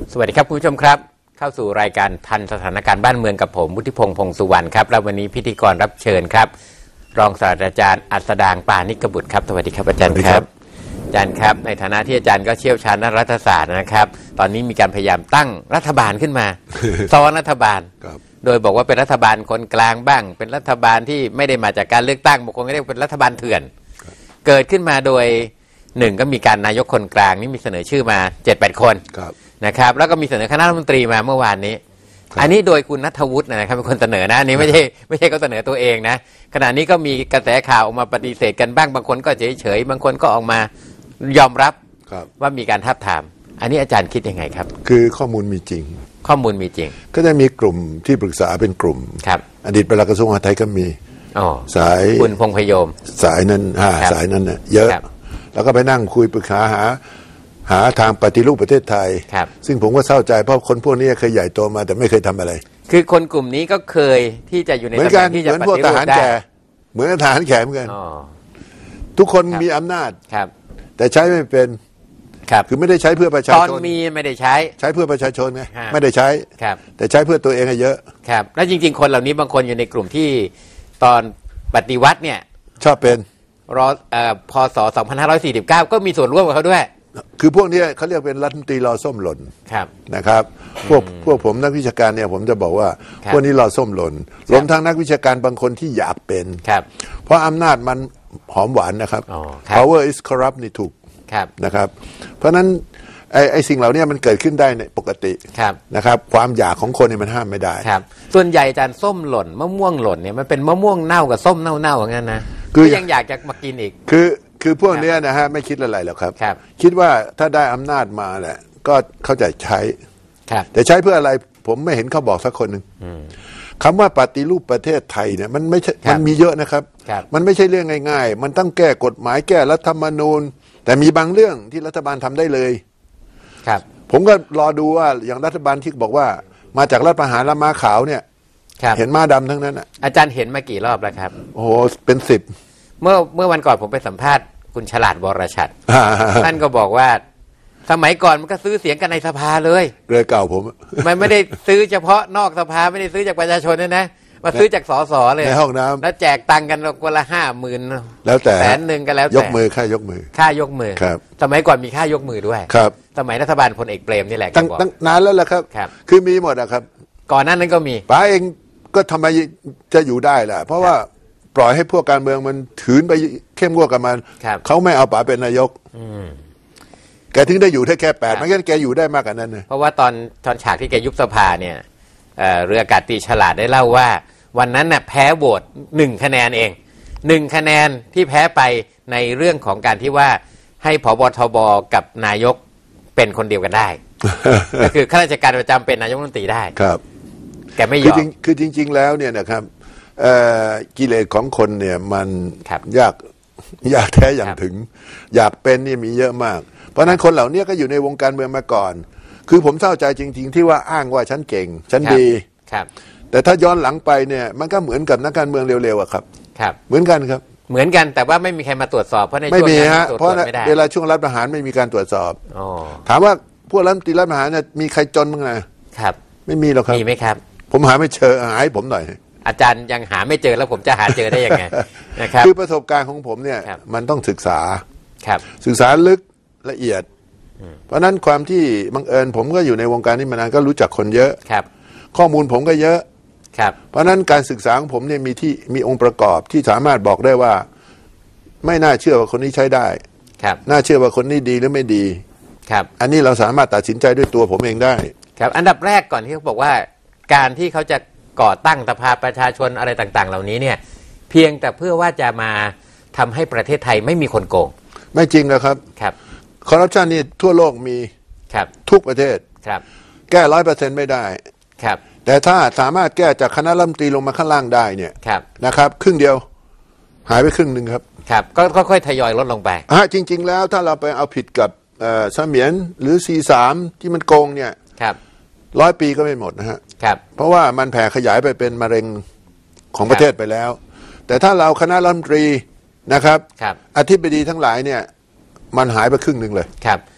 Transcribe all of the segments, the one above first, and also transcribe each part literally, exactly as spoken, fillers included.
สวัสดีครับคุณผู้ชมครับเข้าสู่รายการทันสถานการณ์บ้านเมืองกับผมวุฒิพงษ์พงษ์สุวรรณครับแล้ววันนี้พิธีกรรับเชิญครับรองศาสตราจารย์อัสดางปานิกบุตรครับสวัสดีครับอาจารย์ครับอาจารย์ครับในฐานะที่อาจารย์ก็เชี่ยวชาญด้านรัฐศาสตร์นะครับตอนนี้มีการพยายามตั้งรัฐบาลขึ้นมา ซ้อนรัฐบาลโดยบอกว่าเป็นรัฐบาลคนกลางบ้างเป็นรัฐบาลที่ไม่ได้มาจากการเลือกตั้งบางคนก็เรียกเป็นรัฐบาลเถื่อนเกิดขึ้นมาโดยหนึ่งก็มีการนายกคนกลางนี่มีเสนอชื่อมา เจ็ดแปด คนนะครับแล้วก็มีเสนอคณะรัฐมนตรีมาเมื่อวานนี้อันนี้โดยคุณณัฐวุฒินะครับเป็นคนเสนอนะอันนี้ไม่ใช่ไม่ใช่เขาเสนอตัวเองนะขณะนี้ก็มีกระแสข่าวออกมาปฏิเสธกันบ้างบางคนก็เฉยเฉยบางคนก็ออกมายอมรับว่ามีการทับถามอันนี้อาจารย์คิดยังไงครับคือข้อมูลมีจริงข้อมูลมีจริงก็จะมีกลุ่มที่ปรึกษาเป็นกลุ่มครับอดีตปลัดกระทรวงมหาดไทยก็มีสายคุณพงษ์พยมสายนั้นอ่าสายนั้นเนี่ยเยอะแล้วก็ไปนั่งคุยปรึกษาหาหาทางปฏิรูปประเทศไทยซึ่งผมก็เศร้าใจเพราะคนพวกนี้เคยใหญ่โตมาแต่ไม่เคยทำอะไรคือคนกลุ่มนี้ก็เคยที่จะอยู่ในตำแหน่งที่จะปฏิรูปได้เหมือนพวกทหารแก่เหมือนทหารแก่เหมือนกันทุกคนมีอำนาจแต่ใช้ไม่เป็นคือไม่ได้ใช้เพื่อประชาชนตอนมีไม่ได้ใช้ใช้เพื่อประชาชนไงไม่ได้ใช้แต่ใช้เพื่อตัวเองเยอะครับแล้วจริงๆคนเหล่านี้บางคนอยู่ในกลุ่มที่ตอนปฏิวัติเนี่ยชอบเป็นรอพศสองพันห้าร้อยสี่สิบเก้าก็มีส่วนร่วมกับเขาด้วยคือพวกนี้เขาเรียกเป็นรัฐมนตรีรอส้มหล่นนะครับพวกพวกผมนักวิชาการเนี่ยผมจะบอกว่าพวกนี้รอส้มหล่นรวมทั้งนักวิชาการบางคนที่อยากเป็นเพราะอำนาจมันหอมหวานนะครับ power is corrupt นี่ถูกนะครับเพราะนั้นไอ้ไอ้สิ่งเหล่านี้มันเกิดขึ้นได้ในปกตินะครับความอยากของคนเนี่ยมันห้ามไม่ได้ครับส่วนใหญ่อาจารย์ส้มหล่นมะม่วงหล่นเนี่ยมันเป็นมะม่วงเน่ากับส้มเน่าๆอย่างนั้นนะคือยังอยากจะมากินอีกคือคือพวกนี้นะฮะไม่คิดอะไรหรอกครับคิดว่าถ้าได้อำนาจมาแหละก็เข้าใจใช้แต่ใช้เพื่ออะไรผมไม่เห็นเขาบอกสักคนหนึ่งคำว่าปฏิรูปประเทศไทยเนี่ยมันไม่ใช่มันมีเยอะนะครับมันไม่ใช่เรื่องง่ายๆมันต้องแก้กฎหมายแก้รัฐธรรมนูญแต่มีบางเรื่องที่รัฐบาลทำได้เลยครับผมก็รอดูว่าอย่างรัฐบาลที่บอกว่ามาจากรัฐประหารและม้าขาวเนี่ยเห็นม้าดำทั้งนั้นอ่ะอาจารย์เห็นมากี่รอบแล้วครับโอ้โหเป็นสิบเมื่อเมื่อวันก่อนผมไปสัมภาษณ์คุณฉลาดวรชัดท่านก็บอกว่าสมัยก่อนมันก็ซื้อเสียงกันในสภาเลยเลยเก่าผมมันไม่ได้ซื้อเฉพาะนอกสภาไม่ได้ซื้อจากประชาชนนะนะมาซื้อจากสสเลยในห้องน้ำแล้วแจกตังค์กันคนละห้าหมื่นแล้วแต่แสนหนึ่งกันแล้วแต่ยกมือค่ายกมือค่ายกมือครับสมัยก่อนมีค่ายกมือด้วยครับสมัยรัฐบาลพลเอกเปรมนี่แหละตั้งตั้งนานแล้วแหละครับคือมีหมดอะครับก่อนหน้านั้นก็มีป้าเองก็ทำไมจะอยู่ได้ล่ะเพราะว่าปล่อยให้พวกการเมืองมันถืนไปเข้มงวดกับมันเขาไม่เอาป๋าเป็นนายกแกถึงได้อยู่แค่แค่แปดไม่งั้นแกอยู่ได้มากกว่านั้นเลยเพราะว่าตอนตอนฉากที่แกยุบสภาเนี่ยเรืออากาศตรีฉลาดได้เล่าว่าวันนั้นน่ะแพ้โหวตหนึ่งคะแนนเองหนึ่งคะแนนที่แพ้ไปในเรื่องของการที่ว่าให้ผบทบกับนายกเป็นคนเดียวกันได้ ก็คือข้าราชการประจำเป็นนายกรัฐมนตรีได้ครับแกไม่ยอมคือจริงๆแล้วเนี่ยนะครับกิเลสของคนเนี่ยมันยากยากแท้อย่างถึงอยากเป็นนี่มีเยอะมากเพราะนั้นคนเหล่านี้ก็อยู่ในวงการเมืองมาก่อนคือผมเศร้าใจจริงๆที่ว่าอ้างว่าฉันเก่งฉันดีแต่ถ้าย้อนหลังไปเนี่ยมันก็เหมือนกับนักการเมืองเร็วๆอะครับครับเหมือนกันครับเหมือนกันแต่ว่าไม่มีใครมาตรวจสอบเพราะในช่วงนั้นไม่มีฮะเพราะเวลาช่วงรัฐประหารไม่มีการตรวจสอบถามว่าพวกรัฐมนตรีรัฐประหารเนี่ยมีใครจนบ้างนะครับไม่มีหรอกครับมีไหมครับผมหาไม่เจอหาให้ผมหน่อยอาจารย์ยังหาไม่เจอแล้วผมจะหาเจอได้ยังไงนะครับคือประสบการณ์ของผมเนี่ยมันต้องศึกษาครับศึกษาลึกละเอียดเพราะนั้นความที่บังเอิญผมก็อยู่ในวงการนี้มานานก็รู้จักคนเยอะครับข้อมูลผมก็เยอะครับเพราะนั้นการศึกษาของผมเนี่ยมีที่มีองค์ประกอบที่สามารถบอกได้ว่าไม่น่าเชื่อว่าคนนี้ใช้ได้ครับน่าเชื่อว่าคนนี้ดีหรือไม่ดีครับอันนี้เราสามารถตัดสินใจด้วยตัวผมเองได้ครับอันดับแรกก่อนที่เขาบอกว่าการที่เขาจะก่อตั้งสภาประชาชนอะไรต่างๆเหล่านี้เนี่ยเพียงแต่เพื่อว่าจะมาทำให้ประเทศไทยไม่มีคนโกงไม่จริงนะครับครับคอร์รัปชันนี่ทั่วโลกมีครับทุกประเทศครับแก้ร้อยเปอร์เซ็นต์ไม่ได้ครับแต่ถ้าสามารถแก้จากคณะรัฐมนตรีลงมาข้างล่างได้เนี่ยครับนะครับครึ่งเดียวหายไปครึ่งหนึ่งครับครับก็ค่อยๆทยอยลดลงไปฮะจริงๆแล้วถ้าเราไปเอาผิดกับเสมียนหรือ ซี สาม ที่มันโกงเนี่ยครับร้อยปีก็ไม่หมดนะฮะครับเพราะว่ามันแผ่ขยายไปเป็นมะเร็งของประเทศไปแล้วแต่ถ้าเราคณะรัฐมนตรีนะครับอธิบดีทั้งหลายเนี่ยมันหายไปครึ่งหนึ่งเลยครับ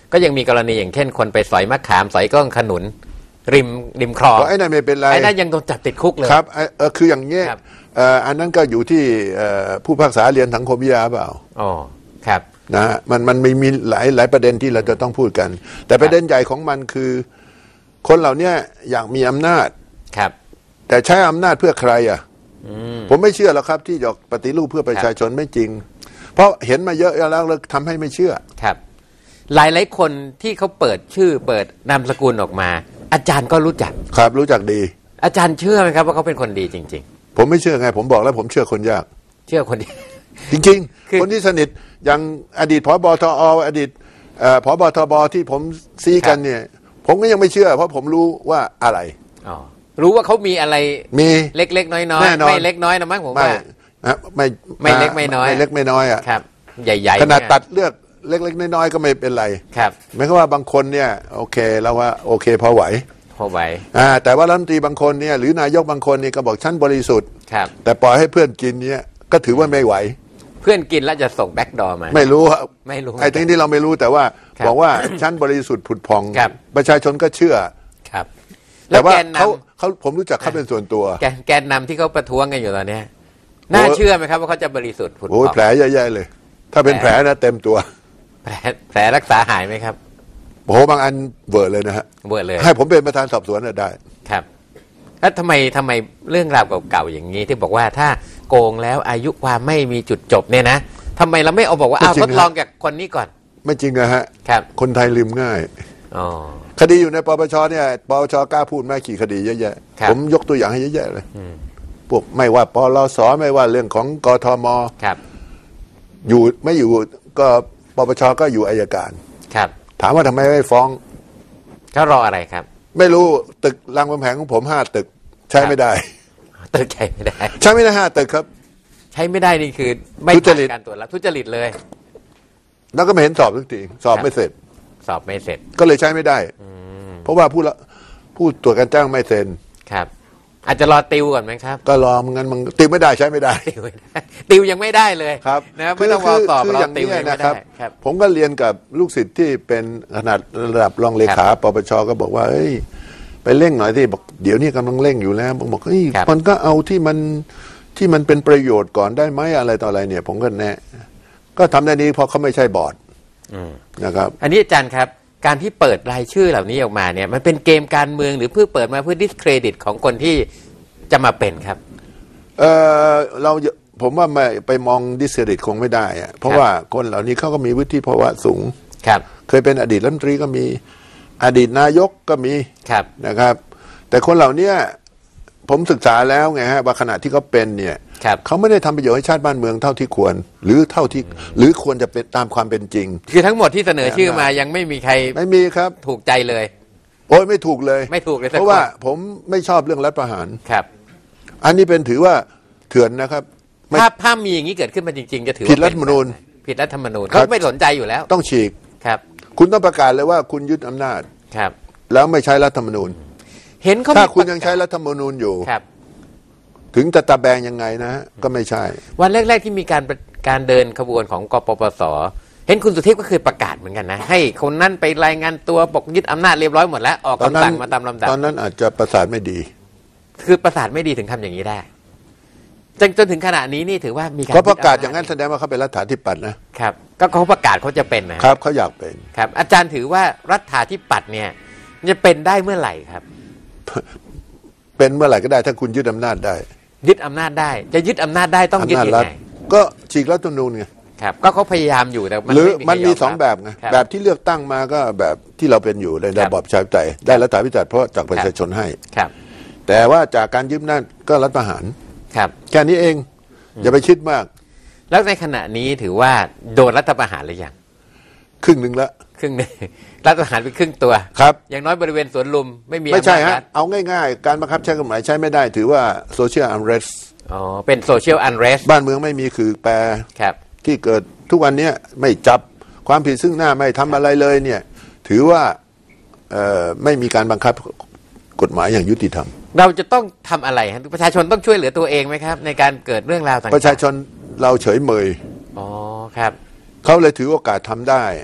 ก็ยังมีกรณีอย่างเช่นคนไปสอยมะขามสอยก้องขนุนริมริมคลองไอ้นั่นไม่เป็นไรไอ้นั่นยังโดนจับติดคุกเลยครับเออคืออย่างเงี้ยอันนั้นก็อยู่ที่ผู้พิพากษาเรียนสังคมวิทยาเปล่าอ๋อครับนะฮะมันมันมีมีหลายหลายประเด็นที่เราจะต้องพูดกัน แต่ประเด็นใหญ่ของมันคือคนเหล่านี้อยากมีอำนาจครับแต่ใช้อำนาจเพื่อใครอ่ะผมไม่เชื่อหรอกครับที่จะปฏิรูปเพื่อประชาชนไม่จริงเพราะเห็นมาเยอะแล้วแล้วทำให้ไม่เชื่อครับหลายหลายคนที่เขาเปิดชื่อเปิดนามสกุลออกมาอาจารย์ก็รู้จักครับรู้จักดีอาจารย์เชื่อไหมครับว่าเขาเป็นคนดีจริงๆผมไม่เชื่อไงผมบอกแล้วผมเชื่อคนยากเชื่อคนดีจริงๆคนที่สนิทอย่างอดีตผบทออดีตผบทบที่ผมซีกันเนี่ยผมก็ยังไม่เชื่อเพราะผมรู้ว่าอะไรอ๋อรู้ว่าเขามีอะไรมีเล็กๆน้อยๆไม่เล็กน้อยนะมั้งผมว่าไม่ไม่เล็กไม่น้อยไม่เล็กไม่น้อยอ่ะครับใหญ่ๆขนาดตัดเลือกเล็กๆน้อยๆก็ไม่เป็นไรครับหมายความว่าบางคนเนี่ยโอเคแล้วว่าโอเคพอไหวพอไหวอ่าแต่ว่ารัฐมนตรีบางคนเนี่ยหรือนายกบางคนนี่ก็บอกฉันบริสุทธิ์ครับแต่ปล่อยให้เพื่อนกินเนี่ยก็ถือว่าไม่ไหวเพื่อนกินแล้วจะส่งแบ็กดอร์มาไม่รู้ไม่รู้ไอ้ทั้งที่เราไม่รู้แต่ว่าบอกว่าฉันบริสุทธิ์ผุดพองประชาชนก็เชื่อครับแต่ว่าเขาเขาผมรู้จักเขาเป็นส่วนตัวแกนแกนนำที่เขาประท้วงกันอยู่ตอนนี้น่าเชื่อไหมครับว่าเขาจะบริสุทธิ์ผุดพองโอ้แผลใหญ่ๆเลยถ้าเป็นแผลนะเต็มตัวแผลแผลรักษาหายไหมครับโอ้บางอันเบิร์เลยนะฮะเบิร์เลยให้ผมเป็นประธานสอบสวนได้ครับแล้วทำไมทำไมเรื่องราวเก่าๆอย่างนี้ที่บอกว่าถ้าโกงแล้วอายุความไม่มีจุดจบเนี่ยนะทำไมเราไม่เอาบอกว่าเอาทดลองจากคนนี้ก่อนไม่จริงนะฮะครับคนไทยลืมง่ายอ๋อคดีอยู่ในปปชเนี่ยปปชกล้าพูดแม่ขี่คดีเยอะแยะผมยกตัวอย่างให้เยอะแยะเลยพวกไม่ว่าปลสไม่ว่าเรื่องของกทมครับอยู่ไม่อยู่ก็ปปชก็อยู่อัยการครับถามว่าทำไมไม่ฟ้องเขารออะไรครับไม่รู้ตึกรามคำแหงของผมห้าตึกใช้ไม่ได้ตึกใช้ไม่ได้ใช้ไม่ได้ห้าตึกครับใช้ไม่ได้นี่คือไม่ผ่านการตรวจรับทุจริตเลยแล้วก็ไม่เห็นสอบทุกทีสอบไม่เสร็จสอบไม่เสร็จก็เลยใช้ไม่ได้เพราะว่าผู้ละผู้ตรวจการจ้างไม่เซ็นครับอาจจะรอติวก่อนไหมครับก็รองั้นมันติวไม่ได้ใช้ไม่ได้ติวไม่ได้ติวยังไม่ได้เลยครับนะไม่ต้องรอสอบรอติวนะครับผมก็เรียนกับลูกศิษย์ที่เป็นขนาดระดับรองเลขาปปชก็บอกว่าเอ้ยไปเร่งหน่อยที่บอกเดี๋ยวนี้กำลังเร่งอยู่แล้วผมบอกเฮ้ยมันก็เอาที่มันที่มันเป็นประโยชน์ก่อนได้ไหมอะไรต่ออะไรเนี่ยผมก็แนะก็ทำได้นี้เพราะเขาไม่ใช่บอร์ดนะครับอันนี้อาจารย์ครับการที่เปิดรายชื่อเหล่านี้ออกมาเนี่ยมันเป็นเกมการเมืองหรือเพื่อเปิดมาเพื่อดิสเครดิตของคนที่จะมาเป็นครับเออเราผมว่าไม่ไปมองดิสเครดิตคงไม่ได้อะเพราะว่าคนเหล่านี้เขาก็มีวุฒิภาวะสูงครับเคยเป็นอดีตรัฐมนตรีก็มีอดีตนายกก็มีครับนะครับแต่คนเหล่านี้ผมศึกษาแล้วไงฮะว่าขณะที่เขาเป็นเนี่ยเขาไม่ได้ทำประโยชน์ให้ชาติบ้านเมืองเท่าที่ควรหรือเท่าที่หรือควรจะเป็นตามความเป็นจริงคือทั้งหมดที่เสนอชื่อมายังไม่มีใครไม่มีครับถูกใจเลยโอ้ยไม่ถูกเลยไม่ถูกเลยเพราะว่าผมไม่ชอบเรื่องรัฐประหารครับอันนี้เป็นถือว่าเถื่อนนะครับถ้าภาพมีอย่างนี้เกิดขึ้นมาจริงๆจะถือผิดรัฐธรรมนูญผิดรัฐธรรมนูญเขาไม่สนใจอยู่แล้วต้องฉีกครับคุณต้องประกาศเลยว่าคุณยึดอำนาจครับแล้วไม่ใช้รัฐธรรมนูญเห็นเขาถ้าคุณยังใช้รัฐธรรมนูญอยู่ครับถึงจะตะแบงยังไงนะก็ไม่ใช่วันแรกๆที่มีการการเดินขบวนของกปปส.เห็นคุณสุเทพก็เคยประกาศเหมือนกันนะให้คนนั้นไปรายงานตัวบอกยึดอำนาจเรียบร้อยหมดแล้วออกคำสั่งมาตามลำดับตอนนั้นอาจจะประสาทไม่ดีคือประสาทไม่ดีถึงทำอย่างนี้ได้จนจนถึงขณะนี้นี่ถือว่ามีการเขาประกาศอย่างนั้นแสดงว่าเขาเป็นรัฐาธิปัตย์นะครับก็เขาประกาศเขาจะเป็นนะครับเขาอยากเป็นครับอาจารย์ถือว่ารัฐาธิปัตย์เนี่ยจะเป็นได้เมื่อไหร่ครับเป็นเมื่อไหร่ก็ได้ถ้าคุณยึดอำนาจได้ยึดอำนาจได้จะยึดอำนาจได้ต้องยึดยังไงก็ฉีกรัฐธรรมนูญไงครับก็เขาพยายามอยู่แต่มันหรือมันมีสองแบบไงแบบที่เลือกตั้งมาก็แบบที่เราเป็นอยู่ในระบอบประชาธิปไตยได้รัฐาธิปัตย์เพราะจากประชาชนให้ครับแต่ว่าจากการยึดอำนาจก็รัฐประหารครับแค่นี้เองอย่าไปคิดมากแล้วในขณะนี้ถือว่าโดนรัฐประหารหรือยังครึ่งหนึ่งละครึ่งนึงรัฐประหารไปครึ่งตัวครับอย่างน้อยบริเวณสวนลุมไม่มีไม่ใช่ฮะเอาง่ายๆการบังคับใช้กฎหมายใช้ไม่ได้ถือว่าโซเชียลอันเรสอ๋อเป็นโซเชียลอันเรสบ้านเมืองไม่มีคือแปรครับที่เกิดทุกวันนี้ไม่จับความผิดซึ่งหน้าไม่ทำอะไรเลยเนี่ยถือว่าไม่มีการบังคับกฎหมายอย่างยุติธรรมเราจะต้องทำอะไรฮะประชาชนต้องช่วยเหลือตัวเองไหมครับในการเกิดเรื่องราวต่างๆประชาชนเราเฉยเมยอ๋อครับเขาเลยถือโอกาสทำได้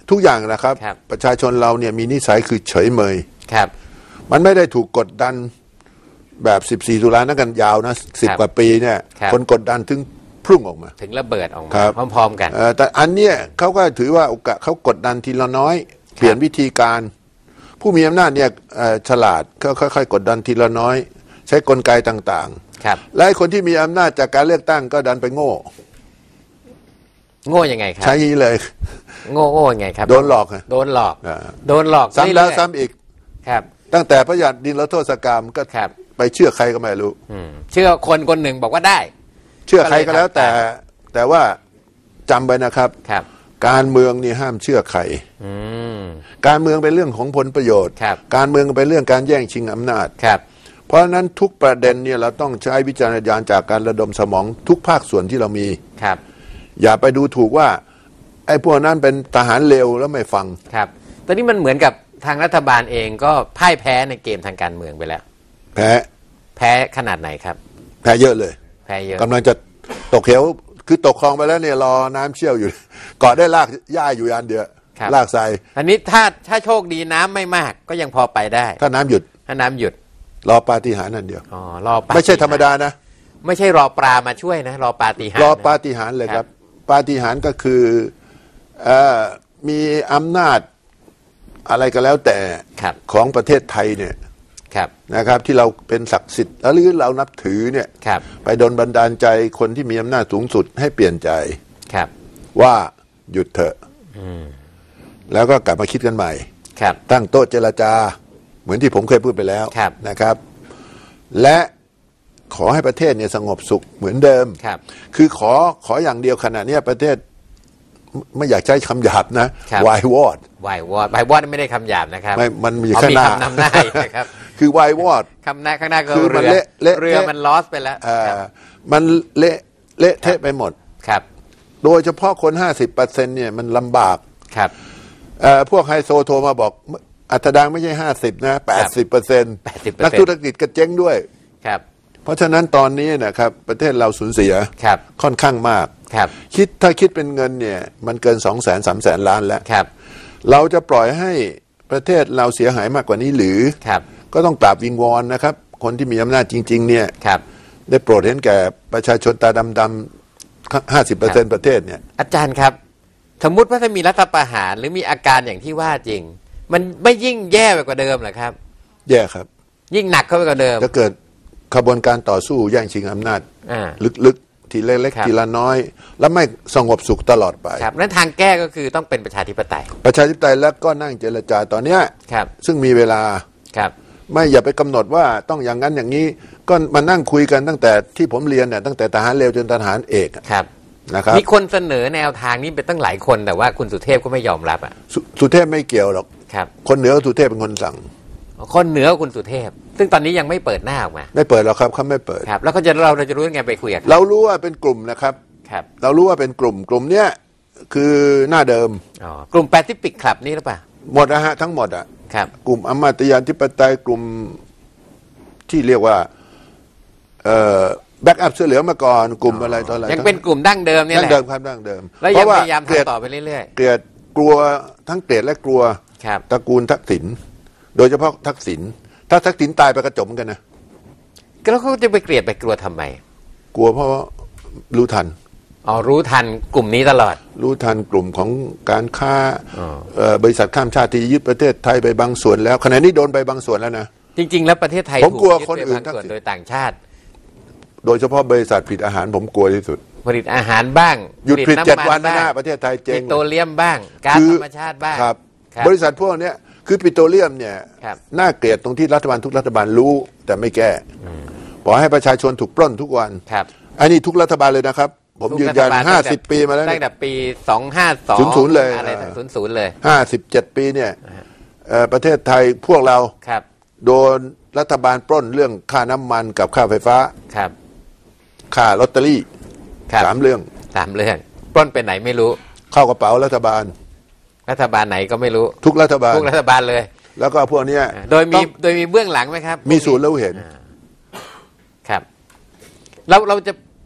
ทุกอย่างนะครับประชาชนเราเนี่ยมีนิสัยคือเฉยเมยครับมันไม่ได้ถูกกดดันแบบสิบสี่ตุลานั่นกันยาวนะสิบกว่าปีเนี่ยคนกดดันถึงพุ่งออกมาถึงระเบิดออกมาพร้อมๆกันแต่อันเนี้ยเขาก็ถือว่าโอกาสเขากดดันทีละน้อยเปลี่ยนวิธีการผู้มีอำนาจเนี่ยฉลาดก็ค่อยๆกดดันทีละน้อยใช้กลไกต่างๆและคนที่มีอำนาจจากการเลือกตั้งก็ดันไปโง่โง่ยังไงครับใช่เลยโง่โง่ยังไงครับโดนหลอกโดนหลอกโดนหลอกซ้ำแล้วซ้ำอีกครับตั้งแต่พระหยัดดินรโทษกรรมก็ไปเชื่อใครก็ไม่รู้เชื่อคนคนหนึ่งบอกว่าได้เชื่อใครก็แล้วแต่แต่ว่าจำไว้นะครับการเมืองนี่ห้ามเชื่อใครการเมืองเป็นเรื่องของผลประโยชน์การเมืองเป็นเรื่องการแย่งชิงอำนาจเพราะฉะนั้นทุกประเด็นเนี่ยเราต้องใช้วิจารณญาณจากการระดมสมองทุกภาคส่วนที่เรามีอย่าไปดูถูกว่าไอ้พวกนั้นเป็นทหารเลวแล้วไม่ฟังครับตอนนี้มันเหมือนกับทางรัฐบาลเองก็พ่ายแพ้ในเกมทางการเมืองไปแล้วแพ้แพ้ขนาดไหนครับแพ้เยอะเลยแพ้เยอะกำลังจะตกเหวคือตกคลองไปแล้วเนี่ยรอน้ำเชี่ยวอยู่เกาะได้ลากหญ้าอยู่อันเดียวลากทรายอันนี้ถ้าถ้าโชคดีน้ำไม่มากก็ยังพอไปได้ถ้าน้ำหยุดถ้าน้ำหยุดรอปาฏิหาริย์นั่นเดียวอ๋อรอไม่ใช่ธรรมดานะไม่ใช่รอปลามาช่วยนะรอปาฏิหาริย์รอปาฏิหาริย์เลยครับปาฏิหาริย์ก็คือเอ่อมีอำนาจอะไรก็แล้วแต่ของประเทศไทยเนี่ยนะครับที่เราเป็นศักดิ์สิทธิ์หรือเรานับถือเนี่ยไปโดนบันดาลใจคนที่มีอำนาจสูงสุดให้เปลี่ยนใจว่าหยุดเถอะแล้วก็กลับมาคิดกันใหม่ตั้งโต๊ะเจรจาเหมือนที่ผมเคยพูดไปแล้วนะครับและขอให้ประเทศเนี่ยสงบสุขเหมือนเดิมคือขอขออย่างเดียวขณะนี้ประเทศไม่อยากใช้คำหยาบนะวายวอดวายวอดวายวอดไม่ได้คำหยาบนะครับไม่มันมีข้างหน้านำหน้านะครับคือวายวอดคำหน้าข้างหน้าก็เรือเรือมันลอสไปแล้วมันเละเละเทะไปหมดครับโดยเฉพาะคนห้าสิบเปอร์เซ็นต์เนี่ยมันลำบากครับพวกไฮโซโทรมาบอกอัตราดังไม่ใช่ห้าสิบนะแปดสิบเปอร์เซ็นต์นักธุรกิจก็เจ๊งด้วยครับเพราะฉะนั้นตอนนี้นะครับประเทศเราสูญเสียค่อนข้างมากคิดถ้าคิดเป็นเงินเนี่ยมันเกินสองแสนสามแสนล้านแล้วเราจะปล่อยให้ประเทศเราเสียหายมากกว่านี้หรือก็ต้องกราบวิงวอนนะครับคนที่มีอำนาจจริงๆเนี่ยได้โปรดเห็นแก่ประชาชนตาดำๆห้าสิบเปอร์เซ็นต์ประเทศเนี่ยอาจารย์ครับสมมุติว่าถ้ามีรัฐประหารหรือมีอาการอย่างที่ว่าจริงมันไม่ยิ่งแย่ไปกว่าเดิมหรอครับแย่ครับยิ่งหนักเข้าไปกว่าเดิมจะเกิดขบวนการต่อสู้แย่งชิงอำนาจลึกๆทีเล็กๆทีละน้อยแล้วไม่สงบสุขตลอดไปครับนั้นทางแก้ก็คือต้องเป็นประชาธิปไตยประชาธิปไตยแล้วก็นั่งเจรจาตอนเนี้ยซึ่งมีเวลาครับไม่อย่าไปกำหนดว่าต้องอย่างนั้นอย่างนี้ก็มานั่งคุยกันตั้งแต่ที่ผมเรียนเนี่ยตั้งแต่ทหารเร็วจนทหารเอกครับนะครับมีคนเสนอแนวทางนี้เป็นตั้งหลายคนแต่ว่าคุณสุเทพก็ไม่ยอมรับอ่ะสุเทพไม่เกี่ยวหรอกครับคนเหนือสุเทพเป็นคนสั่งคนเหนือคุณสุเทพซึ่งตอนนี้ยังไม่เปิดหน้าออกมาไม่เปิดหรอกครับเขาไม่เปิดครับแล้วเขาจะเราเราจะรู้ยังไงไปคุยกันเรารู้ว่าเป็นกลุ่มนะครับครับเรารู้ว่าเป็นกลุ่มกลุ่มเนี้ยคือหน้าเดิมอ๋อกลุ่มแปซิฟิกคลับนี่หรือเปล่าหมดนะฮะทั้งหมดอ่ะครับกลุ่มอำมาตยาธิปไตยกลุ่มที่เรียกว่าเอ่อแบ็กอัพเสื้อเหลืองมาก่อนกลุ่มอะไรต่ออะไรยังเป็นกลุ่มดั้งเดิมนี่แหละดั้งเดิมครับดั้งเดิมแล้วยังพยายามทำต่อไปเรื่อยๆเกลียดกลัวทั้งเกลียดและกลัวตระกูลทักษิณโดยเฉพาะทักษิณถ้าทักษิณตายไปกระจมกันนะแล้วเขาจะไปเกลียดไปกลัวทำไมกลัวเพราะรู้ทันอ๋อรู้ทันกลุ่มนี้ตลอดรู้ทันกลุ่มของการค้าบริษัทข้ามชาติที่ยึดประเทศไทยไปบางส่วนแล้วขณะนี้โดนไปบางส่วนแล้วนะจริงๆแล้วประเทศไทยผมกลัวคนอื่นถูกยึดไปบางส่วนโดยต่างชาติโดยเฉพาะบริษัทผลิตอาหารผมกลัวที่สุดผลิตอาหารบ้างหยุดผลิตเจ็ดวันหน้าประเทศไทยเจ๊งปิโตรเลียมบ้างก๊าซธรรมชาติบ้างครับบริษัทพวกนี้คือปิโตรเลียมเนี่ยน่าเกลียดตรงที่รัฐบาลทุกรัฐบาลรู้แต่ไม่แก้ปล่อยให้ประชาชนถูกปล้นทุกวันอันนี้ทุกรัฐบาลเลยนะครับผมยืนยันห้าสิบปีมาแล้วตั้งแต่ปีสองห้าสองศูนย์เลยอะไรศูนย์ศูนย์เลยห้าสิบเจ็ดปีเนี่ยประเทศไทยพวกเราโดนรัฐบาลปล้นเรื่องค่าน้ำมันกับค่าไฟฟ้าครับค่าลอตเตอรี่สามเรื่องสามเรื่องปล้นไปไหนไม่รู้เข้ากระเป๋ารัฐบาลรัฐบาลไหนก็ไม่รู้ทุกรัฐบาลทุกรัฐบาลเลยแล้วก็พวกนี้โดยมีโดยมีเบื้องหลังไหมครับมีส่วนรู้เห็นครับเราเราจะ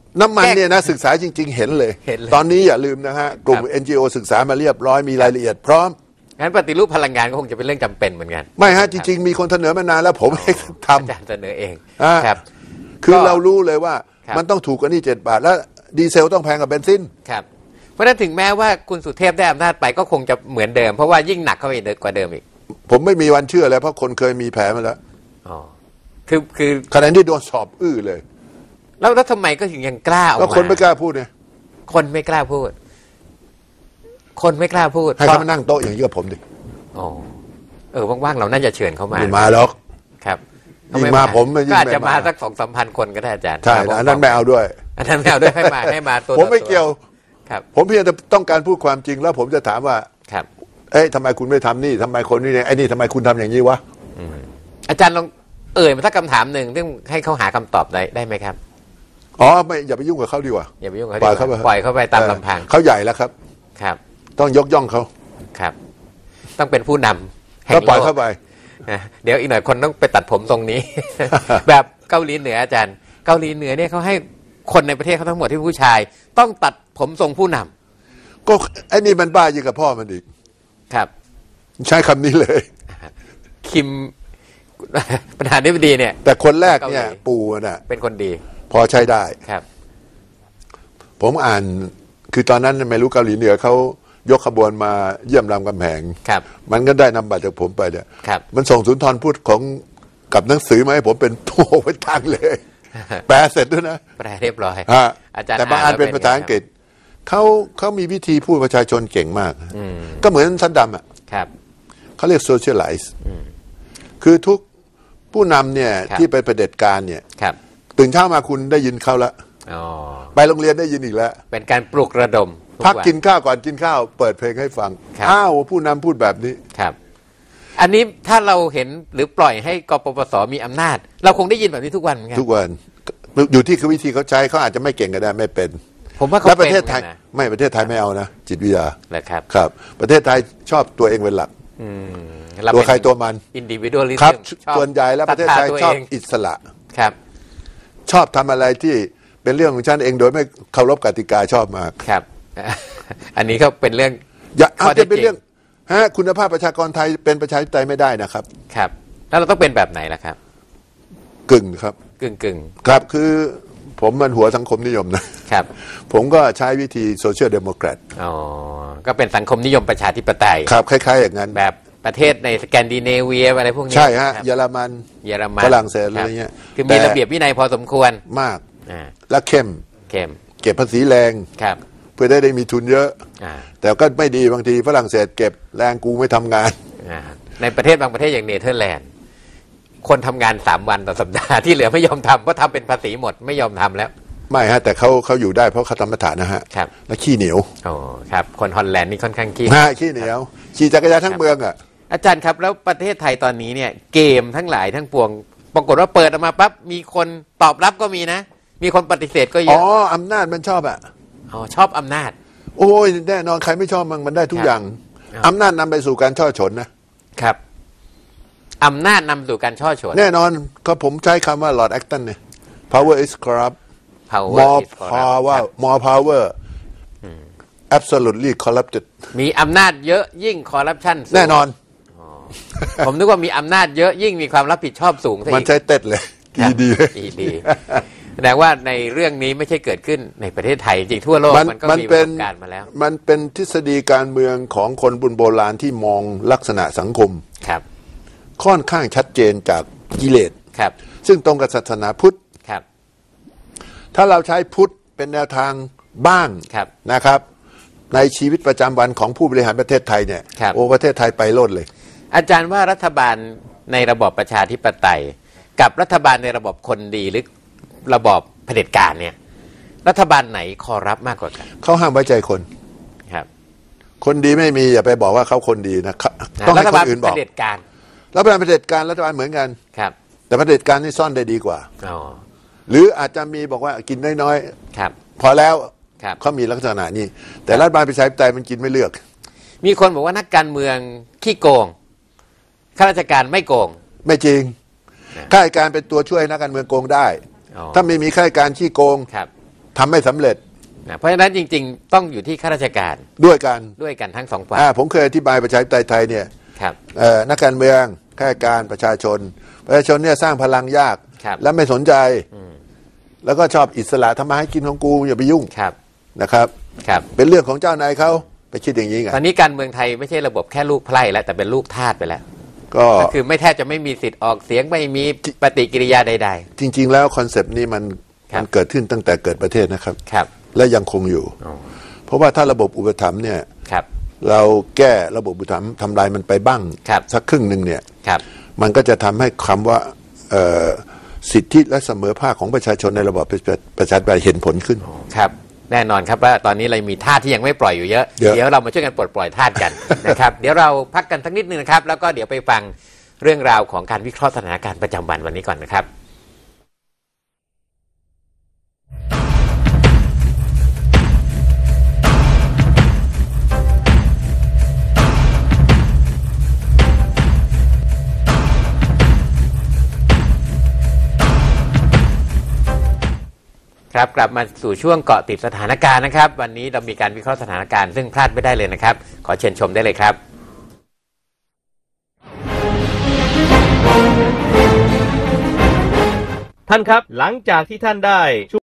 น้ำมันเนี่ยนะศึกษาจริงๆเห็นเลยตอนนี้อย่าลืมนะฮะกลุ่ม เอ็น จี โอ ศึกษามาเรียบร้อยมีรายละเอียดพร้อมงั้นปฏิรูปพลังงานก็คงจะเป็นเรื่องจำเป็นเหมือนกันไม่ฮะจริงๆมีคนเสนอมานานแล้วผมเองทำอาจารย์เสนอเองครับคือเรารู้เลยว่ามันต้องถูกกว่านี่เจ็ดบาทแล้วดีเซลต้องแพงกว่าเบนซินครับเพราะฉะนั้นถึงแม้ว่าคุณสุเทพได้อำนาจไปก็คงจะเหมือนเดิมเพราะว่ายิ่งหนักเข้าไปกว่าเดิมอีกผมไม่มีวันเชื่อเลยเพราะคนเคยมีแผลมาแล้วอ๋อคือคือขณะที่โดนสอบอื้อเลยแล้วแล้วทำไมก็ถึงยังกล้าออกมาแล้วคนไม่กล้าพูดเนี่ยคนไม่กล้าพูดคนไม่กล้าพูดให้เขามานั่งโต๊ะอย่างนี้กับผมดิอ๋อเออว่างๆเราน่าจะเชิญเขามาไม่มาหรอกครับยิ่งมาผมก็อาจจะมาสักสองสามพันคนก็ได้อาจารย์ใช่อันนั้นไม่เอาด้วยอันนั้นไม่เอาด้วยให้มาให้มาตัวผมไม่เกี่ยวครับผมเพียงแต่ต้องการพูดความจริงแล้วผมจะถามว่าครับเอ้ยทำไมคุณไม่ทำนี่ทำไมคนนี้เนี่ยไอ้นี่ทำไมคุณทำอย่างนี้วะอาจารย์ลองเอ่ยมาสักคำถามหนึ่งซึ่งให้เขาหาคำตอบได้ได้ไหมครับอ๋อไม่อย่าไปยุ่งกับเขาดีกว่าอย่าไปยุ่งกับเขาปล่อยเขาไปปล่อยเขาไปตามลำพังเขาใหญ่แล้วครับครับต้องยกย่องเขาครับต้องเป็นผู้นำก็ปล่อยเข้าไปเดี๋ยวอีกหน่อยคนต้องไปตัดผมตรงนี้ แบบเกาหลีเหนืออาจารย์เกาหลีเหนือเนี่ยเขาให้คนในประเทศเขาทั้งหมดที่ผู้ชายต้องตัดผมทรงผู้นำก็ไอ้นี่มันบ้ายิ่งกับพ่อมันอีกครับใช้คำนี้เลยคิมประธานาธิบดีเนี่ยแต่คนแรกเนี่ยปู่น่ะเป็นคนดีพอใช้ได้ครับผมอ่านคือตอนนั้นไม่รู้เกาหลีเหนือเขายกขบวนมาเยี่ยมรามคำแหงครับมันก็ได้นำบัตรจากผมไปเนี่ยครับมันส่งสุนทรพูดของกับหนังสือมาให้ผมเป็นโทไว้ตั้งเลยแปลเสร็จด้วยนะแปลเรียบร้อยอาจารย์แต่บางอันเป็นภาษาอังกฤษเขาเขามีวิธีพูดประชาชนเก่งมากก็เหมือนซัดดัมอ่ะเขาเรียกโซเชียลไลซ์คือทุกผู้นำเนี่ยที่ไปประเผด็จการเนี่ยตื่นเช้ามาคุณได้ยินเขาละไปโรงเรียนได้ยินอีกแล้วเป็นการปลุกระดมพักกินข้าวก่อนกินข้าวเปิดเพลงให้ฟังอ้าวผู้นำพูดแบบนี้ครับอันนี้ถ้าเราเห็นหรือปล่อยให้กปปสมีอำนาจเราคงได้ยินแบบนี้ทุกวันเหมือนกันทุกวันอยู่ที่คือวิธีเขาใช้เขาอาจจะไม่เก่งก็ได้ไม่เป็นผมว่าเขาเป็นประเทศไทยไม่ประเทศไทยไม่เอานะจิตวิทยานะครับครับประเทศไทยชอบตัวเองเป็นหลักตัวใครตัวมันอินดิวิวลิซึมครับส่วนใหญ่แล้วประเทศไทยชอบอิสระครับชอบทำอะไรที่เป็นเรื่องของฉันเองโดยไม่เคารพกติกาชอบมากครับอันนี้ก็เป็นเรื่องอย่าอาจจะเป็นเรื่องฮะคุณภาพประชากรไทยเป็นประชาธิปไตยไม่ได้นะครับครับแล้วเราต้องเป็นแบบไหนล่ะครับกึ่งครับกึ่งกึ่งครับคือผมมันหัวสังคมนิยมนะครับผมก็ใช้วิธีโซเชียลเดโมแครตอ๋อก็เป็นสังคมนิยมประชาธิปไตยครับคล้ายๆอย่างนั้นแบบประเทศในสแกนดิเนเวียอะไรพวกนี้ใช่ฮะเยอรมันเยอรมันฝรั่งเศสอะไรเงี้ยคือมีระเบียบวินัยพอสมควรมากและเข้มเข้มเก็บภาษีแรงครับเพื่อได้ได้มีทุนเยอะแต่ก็ไม่ดีบางทีฝรั่งเศสเก็บแรงกูไม่ทำงานในประเทศบางประเทศอย่างเนเธอร์แลนด์คนทำงานสามวันต่อสัปดาห์ที่เหลือไม่ยอมทำเพราะทำเป็นภาษีหมดไม่ยอมทำแล้วไม่ฮะแต่เขาเขาอยู่ได้เพราะเขาทำมาตรฐานนะฮะครับและขี้เหนียวโอ้ครับคนฮอลแลนด์นี่ค่อนข้างขี้ฮะขี้เหนียวขี่จักรยานทั้งเมืองอ่ะอาจารย์ครับแล้วประเทศไทยตอนนี้เนี่ยเกมทั้งหลายทั้งปวงปรากฏว่าเปิดออกมาปั๊บมีคนตอบรับก็มีนะมีคนปฏิเสธก็เยอะอ๋ออำนาจมันชอบอ่ะอ๋อชอบอำนาจโอ้ยแน่นอนใครไม่ชอบมันมันได้ทุกอย่างอำนาจนำไปสู่การช่อฉนนะครับอำนาจนำสู่การช่อฉนแน่นอนก็ผมใช้คำว่า Lord Acton เนี่ย power is corrupt power more power more power absolutely corrupted มีอำนาจเยอะยิ่งคอร์รัปชันแน่นอนผมนึกว่ามีอำนาจเยอะยิ่งมีความรับผิดชอบสูงมันใช้เต็ดเลยดีดีดีแสดงว่าในเรื่องนี้ไม่ใช่เกิดขึ้นในประเทศไทยจริงทั่วโลกมันก็มีประสบการณ์มาแล้วมันเป็นทฤษฎีการเมืองของคนบุญโบราณที่มองลักษณะสังคมครับค่อนข้างชัดเจนจากกิเลสครับซึ่งตรงกับศาสนาพุทธครับถ้าเราใช้พุทธเป็นแนวทางบ้างนะครับในชีวิตประจำวันของผู้บริหารประเทศไทยเนี่ยโอ้ประเทศไทยไปโลดเลยอาจารย์ว่ารัฐบาลในระบอบประชาธิปไตยกับรัฐบาลในระบอบคนดีหรือระบอบเผด็จการเนี่ยรัฐบาลไหนคอร์รัปมากกว่ากันเขาห้ามไว้ใจคนครับคนดีไม่มีอย่าไปบอกว่าเขาคนดีนะต้องให้คนอื่นบอกรัฐบาลเผด็จการรัฐบาลเผด็จการรัฐบาลเหมือนกันครับแต่เผด็จการนี่ซ่อนได้ดีกว่าอ๋อหรืออาจจะมีบอกว่ากินน้อยๆครับพอแล้วเขามีลักษณะนี้แต่รัฐบาลประชาธิปไตยมันกินไม่เลือกมีคนบอกว่านักการเมืองขี้โกงข้าราชการไม่โกงไม่จริงข้าราชการเป็นตัวช่วยนักการเมืองโกงได้ถ้าไม่มีข้าราชการขี้โกงทำไม่สำเร็จเพราะฉะนั้นจริงๆต้องอยู่ที่ข้าราชการด้วยกันด้วยกันทั้งสองฝ่ายผมเคยอธิบายประชาธิปไตยไทยเนี่ยนักการเมืองข้าราชการประชาชนประชาชนเนี่ยสร้างพลังยากและไม่สนใจแล้วก็ชอบอิสระทำมาให้กินของกูอย่าไปยุ่งนะครับเป็นเรื่องของเจ้านายเขาไปคิดอย่างนี้ไงตอนนี้การเมืองไทยไม่ใช่ระบบแค่ลูกไพร่แล้วแต่เป็นลูกทาสไปแล้วก็คือไม่แทบจะไม่มีสิทธิ์ออกเสียงไม่มีปฏิกิริยาใดๆจริงๆแล้วคอนเซปต์นี้มันมันเกิดขึ้นตั้งแต่เกิดประเทศนะครับและยังคงอยู่เพราะว่าถ้าระบบอุปถัมภ์เนี่ยเราแก้ระบบอุปถัมภ์ทำลายมันไปบ้างสักครึ่งหนึ่งเนี่ยมันก็จะทำให้คำว่าสิทธิและเสมอภาคของประชาชนในระบอบประชาธิปไตยเห็นผลขึ้นครับแน่นอนครับว่าตอนนี้เรามีทาสที่ยังไม่ปล่อยอยู่เยอะเดี๋ยวเรามาช่วยกันปลดปล่อยทาสกันนะครับเดี๋ยวเราพักกันสักนิดนึงนะครับแล้วก็เดี๋ยวไปฟังเรื่องราวของการวิเคราะห์สถานการณ์ประจำวันวันนี้ก่อนนะครับครับกลับมาสู่ช่วงเกาะติดสถานการณ์นะครับวันนี้เรามีการวิเคราะห์สถานการณ์ซึ่งพลาดไม่ได้เลยนะครับขอเชิญชมได้เลยครับท่านครับหลังจากที่ท่านได้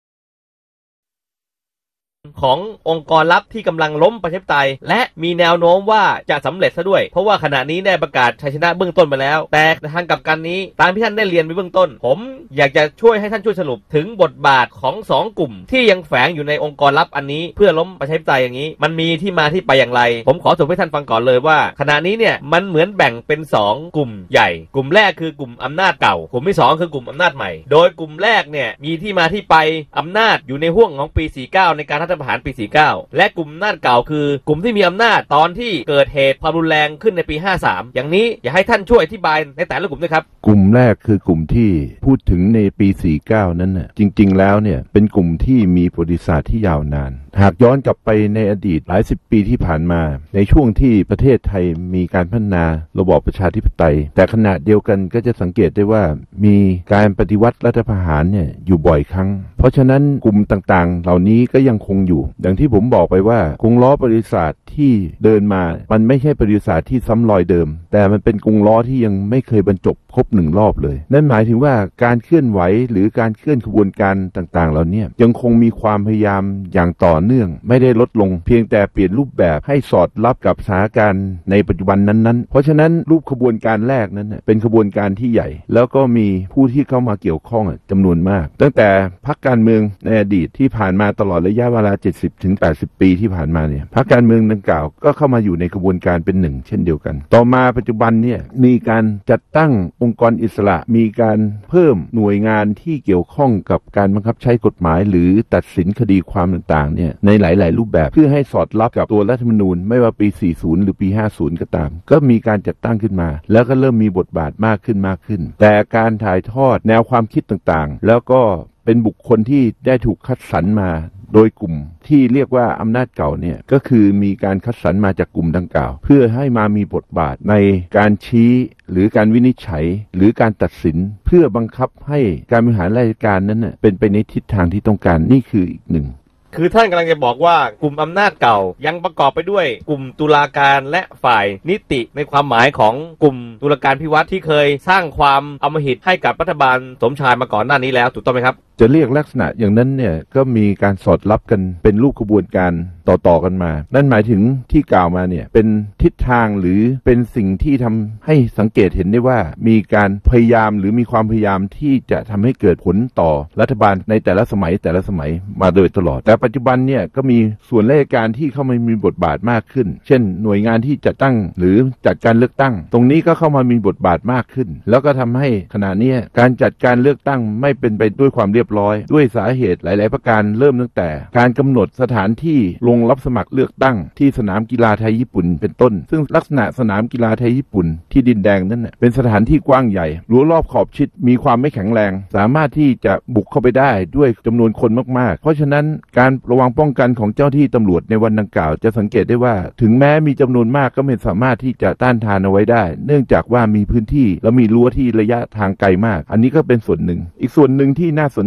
ขององค์กรลับที่กำลังล้มประชาธิปไตยและมีแนวโน้มว่าจะสำเร็จซะด้วยเพราะว่าขณะนี้ได้ประกาศชัยชนะเบื้องต้นไปแล้วแต่ทางกลับกันนี้ตามที่ท่านได้เรียนไปเบื้องต้นผมอยากจะช่วยให้ท่านช่วยสรุปถึงบทบาทของสองกลุ่มที่ยังแฝงอยู่ในองค์กรลับอันนี้เพื่อล้มประชาธิปไตยอย่างนี้มันมีที่มาที่ไปอย่างไรผมขอสรุปให้ท่านฟังก่อนเลยว่าขณะนี้เนี่ยมันเหมือนแบ่งเป็นสองกลุ่มใหญ่กลุ่มแรกคือกลุ่มอำนาจเก่ากลุ่มที่สองคือกลุ่มอำนาจใหม่โดยกลุ่มแรกเนี่ยมีที่มาที่ไปอำนาจอยู่ในห่วงของปีสี่สิบเก้าในการรัฐประหารปีสี่สิบเก้าและกลุ่มอำนาจเก่าคือกลุ่มที่มีอำนาจตอนที่เกิดเหตุความรุนแรงขึ้นในปีห้าสามอย่างนี้อยากให้ท่านช่วยอธิบายในแต่ละกลุ่มด้วยครับกลุ่มแรกคือกลุ่มที่พูดถึงในปีสี่สิบเก้านั้นน่ะจริงๆแล้วเนี่ยเป็นกลุ่มที่มีประวัติศาสตร์ที่ยาวนานหากย้อนกลับไปในอดีตหลายสิบปีที่ผ่านมาในช่วงที่ประเทศไทยมีการพัฒนาระบอบประชาธิปไตยแต่ขณะเดียวกันก็จะสังเกตได้ว่ามีการปฏิวัติรัฐประหารเนี่ยอยู่บ่อยครั้งเพราะฉะนั้นกลุ่มต่างๆเหล่านี้ก็ยังคงอยู่อย่างที่ผมบอกไปว่ากงล้อประวัติศาสตร์ที่เดินมามันไม่ใช่ประวัติศาสตร์ที่ซ้ำรอยเดิมแต่มันเป็นกงล้อที่ยังไม่เคยบรรจบครบหนึ่งรอบเลยนั่นหมายถึงว่าการเคลื่อนไหวหรือการเคลื่อนขบวนการต่างๆเหล่านี้ยังคงมีความพยายามอย่างต่อเนื่องไม่ได้ลดลงเพียงแต่เปลี่ยนรูปแบบให้สอดรับกับสถานการณ์ในปัจจุบันนั้นๆเพราะฉะนั้นรูปขบวนการแรกนั้นเป็นขบวนการที่ใหญ่แล้วก็มีผู้ที่เข้ามาเกี่ยวข้องจำนวนมากตั้งแต่พรรคการเมืองในอดีตที่ผ่านมาตลอดระยะเวลา เจ็ดสิบถึงแปดสิบ ปีที่ผ่านมาเนี่ยพรรคการเมืองดังกล่าวก็เข้ามาอยู่ในขบวนการเป็นหนึ่งเช่นเดียวกันต่อมาปัจจุบันเนี่ยมีการจัดตั้งองค์กรอิสระมีการเพิ่มหน่วยงานที่เกี่ยวข้องกับการบังคับใช้กฎหมายหรือตัดสินคดีความต่างๆเนี่ยในหลายๆรูปแบบเพื่อให้สอดรับกับตัวรัฐธรรมนูญไม่ว่าปีสี่สิบหรือปีห้าสิบก็ตามก็มีการจัดตั้งขึ้นมาแล้วก็เริ่มมีบทบาทมากขึ้นมากขึ้นแต่การถ่ายทอดแนวความคิดต่างๆแล้วก็เป็นบุคคลที่ได้ถูกคัดสรรมาโดยกลุ่มที่เรียกว่าอำนาจเก่าเนี่ยก็คือมีการคัดสรรมาจากกลุ่มดังกล่าวเพื่อให้มามีบทบาทในการชี้หรือการวินิจฉัยหรือการตัดสินเพื่อบังคับให้การบริหารราชการนั้นเน่ยเป็นไปในทิศทางที่ต้องการนี่คืออีกหนึ่งคือท่านกำลังจะบอกว่ากลุ่มอำนาจเก่ายังประกอบไปด้วยกลุ่มตุลาการและฝ่ายนิติในความหมายของกลุ่มตุลาการพิวัตรที่เคยสร้างความอำมหิตให้กับรัฐบาลสมชายมาก่อนหน้านี้แล้วถูกต้องไหมครับจะเรียกลักษณะอย่างนั้นเนี่ยก็มีการสอดรับกันเป็นรูปขบวนการต่อๆกันมานั่นหมายถึงที่กล่าวมาเนี่ยเป็นทิศทางหรือเป็นสิ่งที่ทำให้สังเกตเห็นได้ว่ามีการพยายามหรือมีความพยายามที่จะทำให้เกิดผลต่อรัฐบาลในแต่ละสมัยแต่ละสมัยมาโดยตลอดแต่ปัจจุบันเนี่ยก็มีส่วนราชการที่เข้ามามีบทบาทมากขึ้นเช่นหน่วยงานที่จัดตั้งหรือจัดการเลือกตั้งตรงนี้ก็เข้ามามีบทบาทมากขึ้นแล้วก็ทำให้ขณะนี้การจัดการเลือกตั้งไม่เป็นไปด้วยความเรียบร้อยด้วยสาเหตุหลายๆประการเริ่มตั้งแต่การกำหนดสถานที่ลงรับสมัครเลือกตั้งที่สนามกีฬาไทยญี่ปุ่นเป็นต้นซึ่งลักษณะสนามกีฬาไทยญี่ปุ่นที่ดินแดงนั้นเน่ยเป็นสถานที่กว้างใหญ่รั้วรอบขอบชิดมีความไม่แข็งแรงสามารถที่จะบุกเข้าไปได้ด้วยจำนวนคนมากๆเพราะฉะนั้นการระวังป้องกันของเจ้าที่ตำรวจในวันดังกล่าวจะสังเกตได้ว่าถึงแม้มีจำนวนมากก็ไม่สามารถที่จะต้านทานเอาไว้ได้เนื่องจากว่ามีพื้นที่และมีรั้วที่ระยะทางไกลมากอันนี้ก็เป็นส่วนหนึ่งอีกส่วนหนึ่งที่น่าสน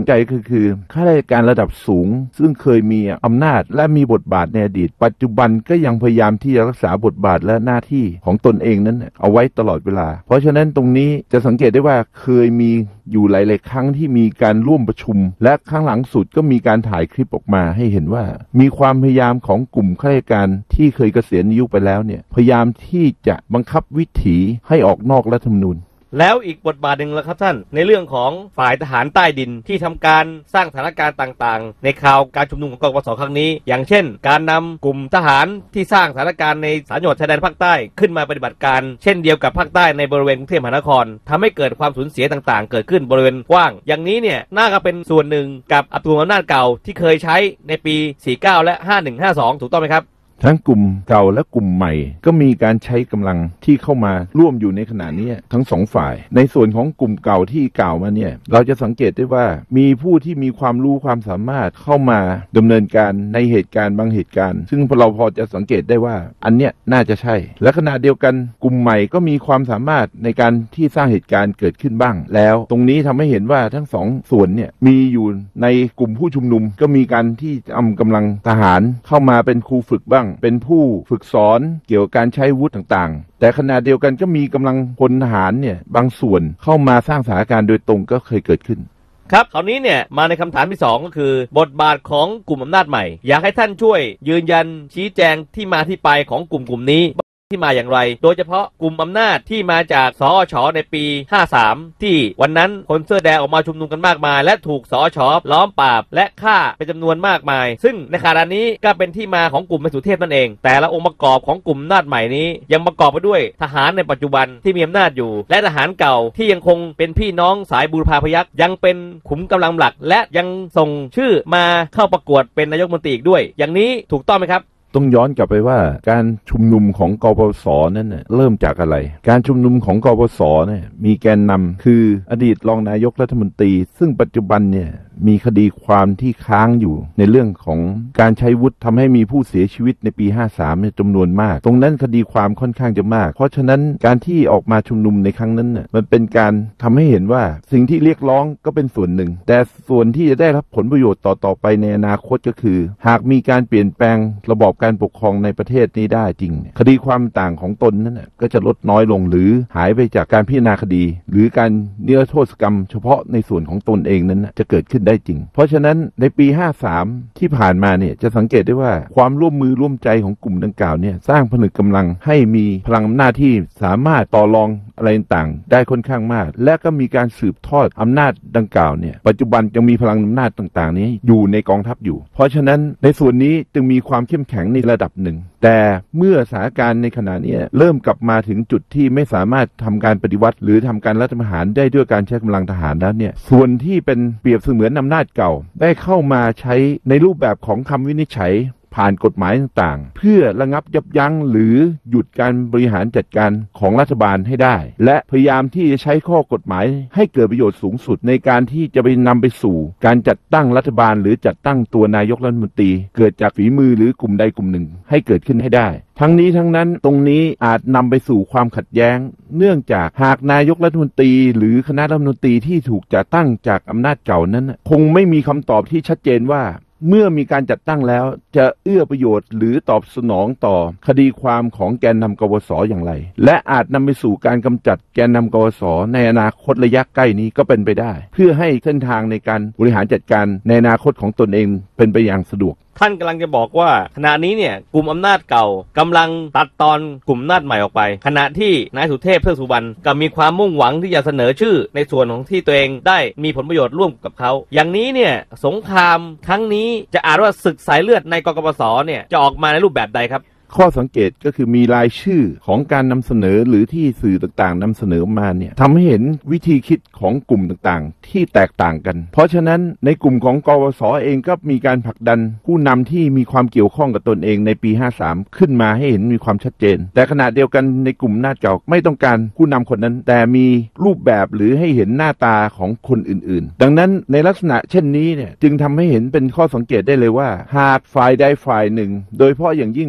ใจคือคือข้าราชการระดับสูงซึ่งเคยมีอำนาจและมีบทบาทในอดีตปัจจุบันก็ยังพยายามที่จะรักษาบทบาทและหน้าที่ของตนเองนั้นเอาไว้ตลอดเวลาเพราะฉะนั้นตรงนี้จะสังเกตได้ว่าเคยมีอยู่หลายๆครั้งที่มีการร่วมประชุมและครั้งหลังสุดก็มีการถ่ายคลิปออกมาให้เห็นว่ามีความพยายามของกลุ่มข้าราชการที่เคยเกษียณอายุไปแล้วเนี่ยพยายามที่จะบังคับวิถีให้ออกนอกรัฐธรรมนูญแล้วอีกบทบาทหนึ่งแล้วครับท่านในเรื่องของฝ่ายทหารใต้ดินที่ทำการสร้างสถานการณ์ต่างๆในข่าวการชุมนุมของกปปส.ครั้งนี้อย่างเช่นการนำกลุ่มทหารที่สร้างสถานการณ์ในสามจังหวัดชายแดนภาคใต้ขึ้นมาปฏิบัติการเช่นเดียวกับภาคใต้ในบริเวณกรุงเทพมหานครทำให้เกิดความสูญเสียต่างๆเกิดขึ้นบริเวณกว้างอย่างนี้เนี่ยน่าจะเป็นส่วนหนึ่งกับอำนาจเก่าที่เคยใช้ในปีสี่สิบเก้าและห้าหนึ่ง ห้าสองถูกต้องไหมครับทั้งกลุ่มเก่าและกลุ่มใหม่ก็มีการใช้กำลังที่เข้ามาร่วมอยู่ในขณะนี้ทั้งสองฝ่ายในส่วนของกลุ่มเก่าที่กล่าวมาเนี่ยเราจะสังเกตได้ว่ามีผู้ที่มีความรู้ความสามารถเข้ามาดำเนินการในเหตุการณ์บางเหตุการณ์ซึ่งเราพอจะสังเกตได้ว่าอันเนี้ยน่าจะใช่และขณะเดียวกันกลุ่มใหม่ก็มีความสามารถในการที่สร้างเหตุการณ์เกิดขึ้นบ้างแล้วตรงนี้ทำให้เห็นว่าทั้งสองส่วนเนี่ยมีอยู่ในกลุ่มผู้ชุมนุมก็มีการที่เอากำลังทหารเข้ามาเป็นครูฝึกบ้างเป็นผู้ฝึกสอนเกี่ยวกับการใช้อาวุธต่างๆแต่ขณะเดียวกันก็มีกำลังพลทหารเนี่ยบางส่วนเข้ามาสร้างสถานการณ์โดยตรงก็เคยเกิดขึ้นครับคราวนี้เนี่ยมาในคำถามที่สองก็คือบทบาทของกลุ่มอำนาจใหม่อยากให้ท่านช่วยยืนยันชี้แจงที่มาที่ไปของกลุ่มกลุ่มนี้ที่มาอย่างไรโดยเฉพาะกลุ่มอำนาจที่มาจากสอช.ในปีห้าสามที่วันนั้นคนเสื้อแดงออกมาชุมนุมกันมากมายและถูกสอช.ล้อมปราบและฆ่าเป็นจำนวนมากมายซึ่งในขณะนี้ก็เป็นที่มาของกลุ่มนายสุเทพนั่นเองแต่ละองค์ประกอบของกลุ่มอำนาจใหม่นี้ยังประกอบไปด้วยทหารในปัจจุบันที่มีอำนาจอยู่และทหารเก่าที่ยังคงเป็นพี่น้องสายบูรพาพยัคฆ์ยังเป็นขุมกำลังหลักและยังส่งชื่อมาเข้าประกวดเป็นนายกรัฐมนตรีอีกด้วยอย่างนี้ถูกต้องไหมครับต้องย้อนกลับไปว่าการชุมนุมของกปปส.นั้นน่ะเริ่มจากอะไรการชุมนุมของกปปส.เนี่ยมีแกนนำคืออดีตรองนายกรัฐมนตรีซึ่งปัจจุบันเนี่ยมีคดีความที่ค้างอยู่ในเรื่องของการใช้วุธทำให้มีผู้เสียชีวิตในปีห้าสามเนี่ยจำนวนมากตรงนั้นคดีความค่อนข้างจะมากเพราะฉะนั้นการที่ออกมาชุมนุมในครั้งนั้นน่ะมันเป็นการทำให้เห็นว่าสิ่งที่เรียกร้องก็เป็นส่วนหนึ่งแต่ส่วนที่จะได้รับผลประโยชน์ต่อๆไปในอนาคตก็คือหากมีการเปลี่ยนแปลงระบอบการปกครองในประเทศนี้ได้จริงคดีความต่างของตนนั้นนะก็จะลดน้อยลงหรือหายไปจากการพิจารณาคดีหรือการนิรโทษกรรมเฉพาะในส่วนของตนเองนั้นนะจะเกิดขึ้นได้จริงเพราะฉะนั้นในปีห้าสามที่ผ่านมาเนี่ยจะสังเกตได้ว่าความร่วมมือร่วมใจของกลุ่มดังกล่าวเนี่ยสร้างผนึกกำลังให้มีพลังอำนาจที่สามารถต่อรองอะไรต่างๆได้ค่อนข้างมากและก็มีการสืบทอดอำนาจดังกล่าวเนี่ยปัจจุบันยังมีพลังอำนาจต่างๆนี้อยู่ในกองทัพอยู่เพราะฉะนั้นในส่วนนี้จึงมีความเข้มแข็งในระดับหนึ่งแต่เมื่อสถานการณ์ในขณะนี้เริ่มกลับมาถึงจุดที่ไม่สามารถทำการปฏิวัติหรือทำการรัฐประหารได้ด้วยการใช้กำลังทหารแล้วเนี่ยส่วนที่เป็นเปรียบเสมือนอำนาจเก่าได้เข้ามาใช้ในรูปแบบของคำวินิจฉัยผ่านกฎหมายต่างๆเพื่อระงับยับยั้งหรือหยุดการบริหารจัดการของรัฐบาลให้ได้และพยายามที่จะใช้ข้อกฎหมายให้เกิดประโยชน์สูงสุดในการที่จะไปนำไปสู่การจัดตั้งรัฐบาลหรือจัดตั้งตัวนายกรัฐมนตรีเกิดจากฝีมือหรือกลุ่มใดกลุ่มหนึ่งให้เกิดขึ้นให้ได้ทั้งนี้ทั้งนั้นตรงนี้อาจนำไปสู่ความขัดแย้งเนื่องจากหากนายกรัฐมนตรีหรือคณะรัฐมนตรีที่ถูกจัดตั้งจากอำนาจเก่านั้นคงไม่มีคำตอบที่ชัดเจนว่าเมื่อมีการจัดตั้งแล้วจะเอื้อประโยชน์หรือตอบสนองต่อคดีความของแกนนำกปปส.อย่างไรและอาจนำไปสู่การกำจัดแกนนำกปปส.ในอนาคตระยะใกล้นี้ก็เป็นไปได้เพื่อให้เส้นทางในการบริหารจัดการในอนาคตของตนเองเป็นไปอย่างสะดวกท่านกำลังจะบอกว่าขณะนี้เนี่ยกลุ่มอำนาจเก่ากำลังตัดตอนกลุ่มอำนาจใหม่ออกไปขณะที่นายสุเทพเทือกสุบรรณก็มีความมุ่งหวังที่จะเสนอชื่อในส่วนของที่ตัวเองได้มีผลประโยชน์ร่วมกับเขาอย่างนี้เนี่ยสงครามครั้งนี้จะอาจว่าศึกสายเลือดในกกปส.เนี่ยจะออกมาในรูปแบบใดครับข้อสังเกตก็คือมีรายชื่อของการนำเสนอหรือที่สื่อต่างๆนำเสนอมาเนี่ยทำให้เห็นวิธีคิดของกลุ่มต่างๆที่แตกต่างกันเพราะฉะนั้นในกลุ่มของกปปส.เองก็มีการผลักดันผู้นำที่มีความเกี่ยวข้องกับตนเองในปีห้าสามขึ้นมาให้เห็นมีความชัดเจนแต่ขณะเดียวกันในกลุ่มอำนาจเก่าไม่ต้องการผู้นำคนนั้นแต่มีรูปแบบหรือให้เห็นหน้าตาของคนอื่นๆดังนั้นในลักษณะเช่นนี้เนี่ยจึงทำให้เห็นเป็นข้อสังเกตได้เลยว่าหากฝ่ายใดฝ่ายหนึ่งโดยเฉพาะอย่างยิ่งฝ่าย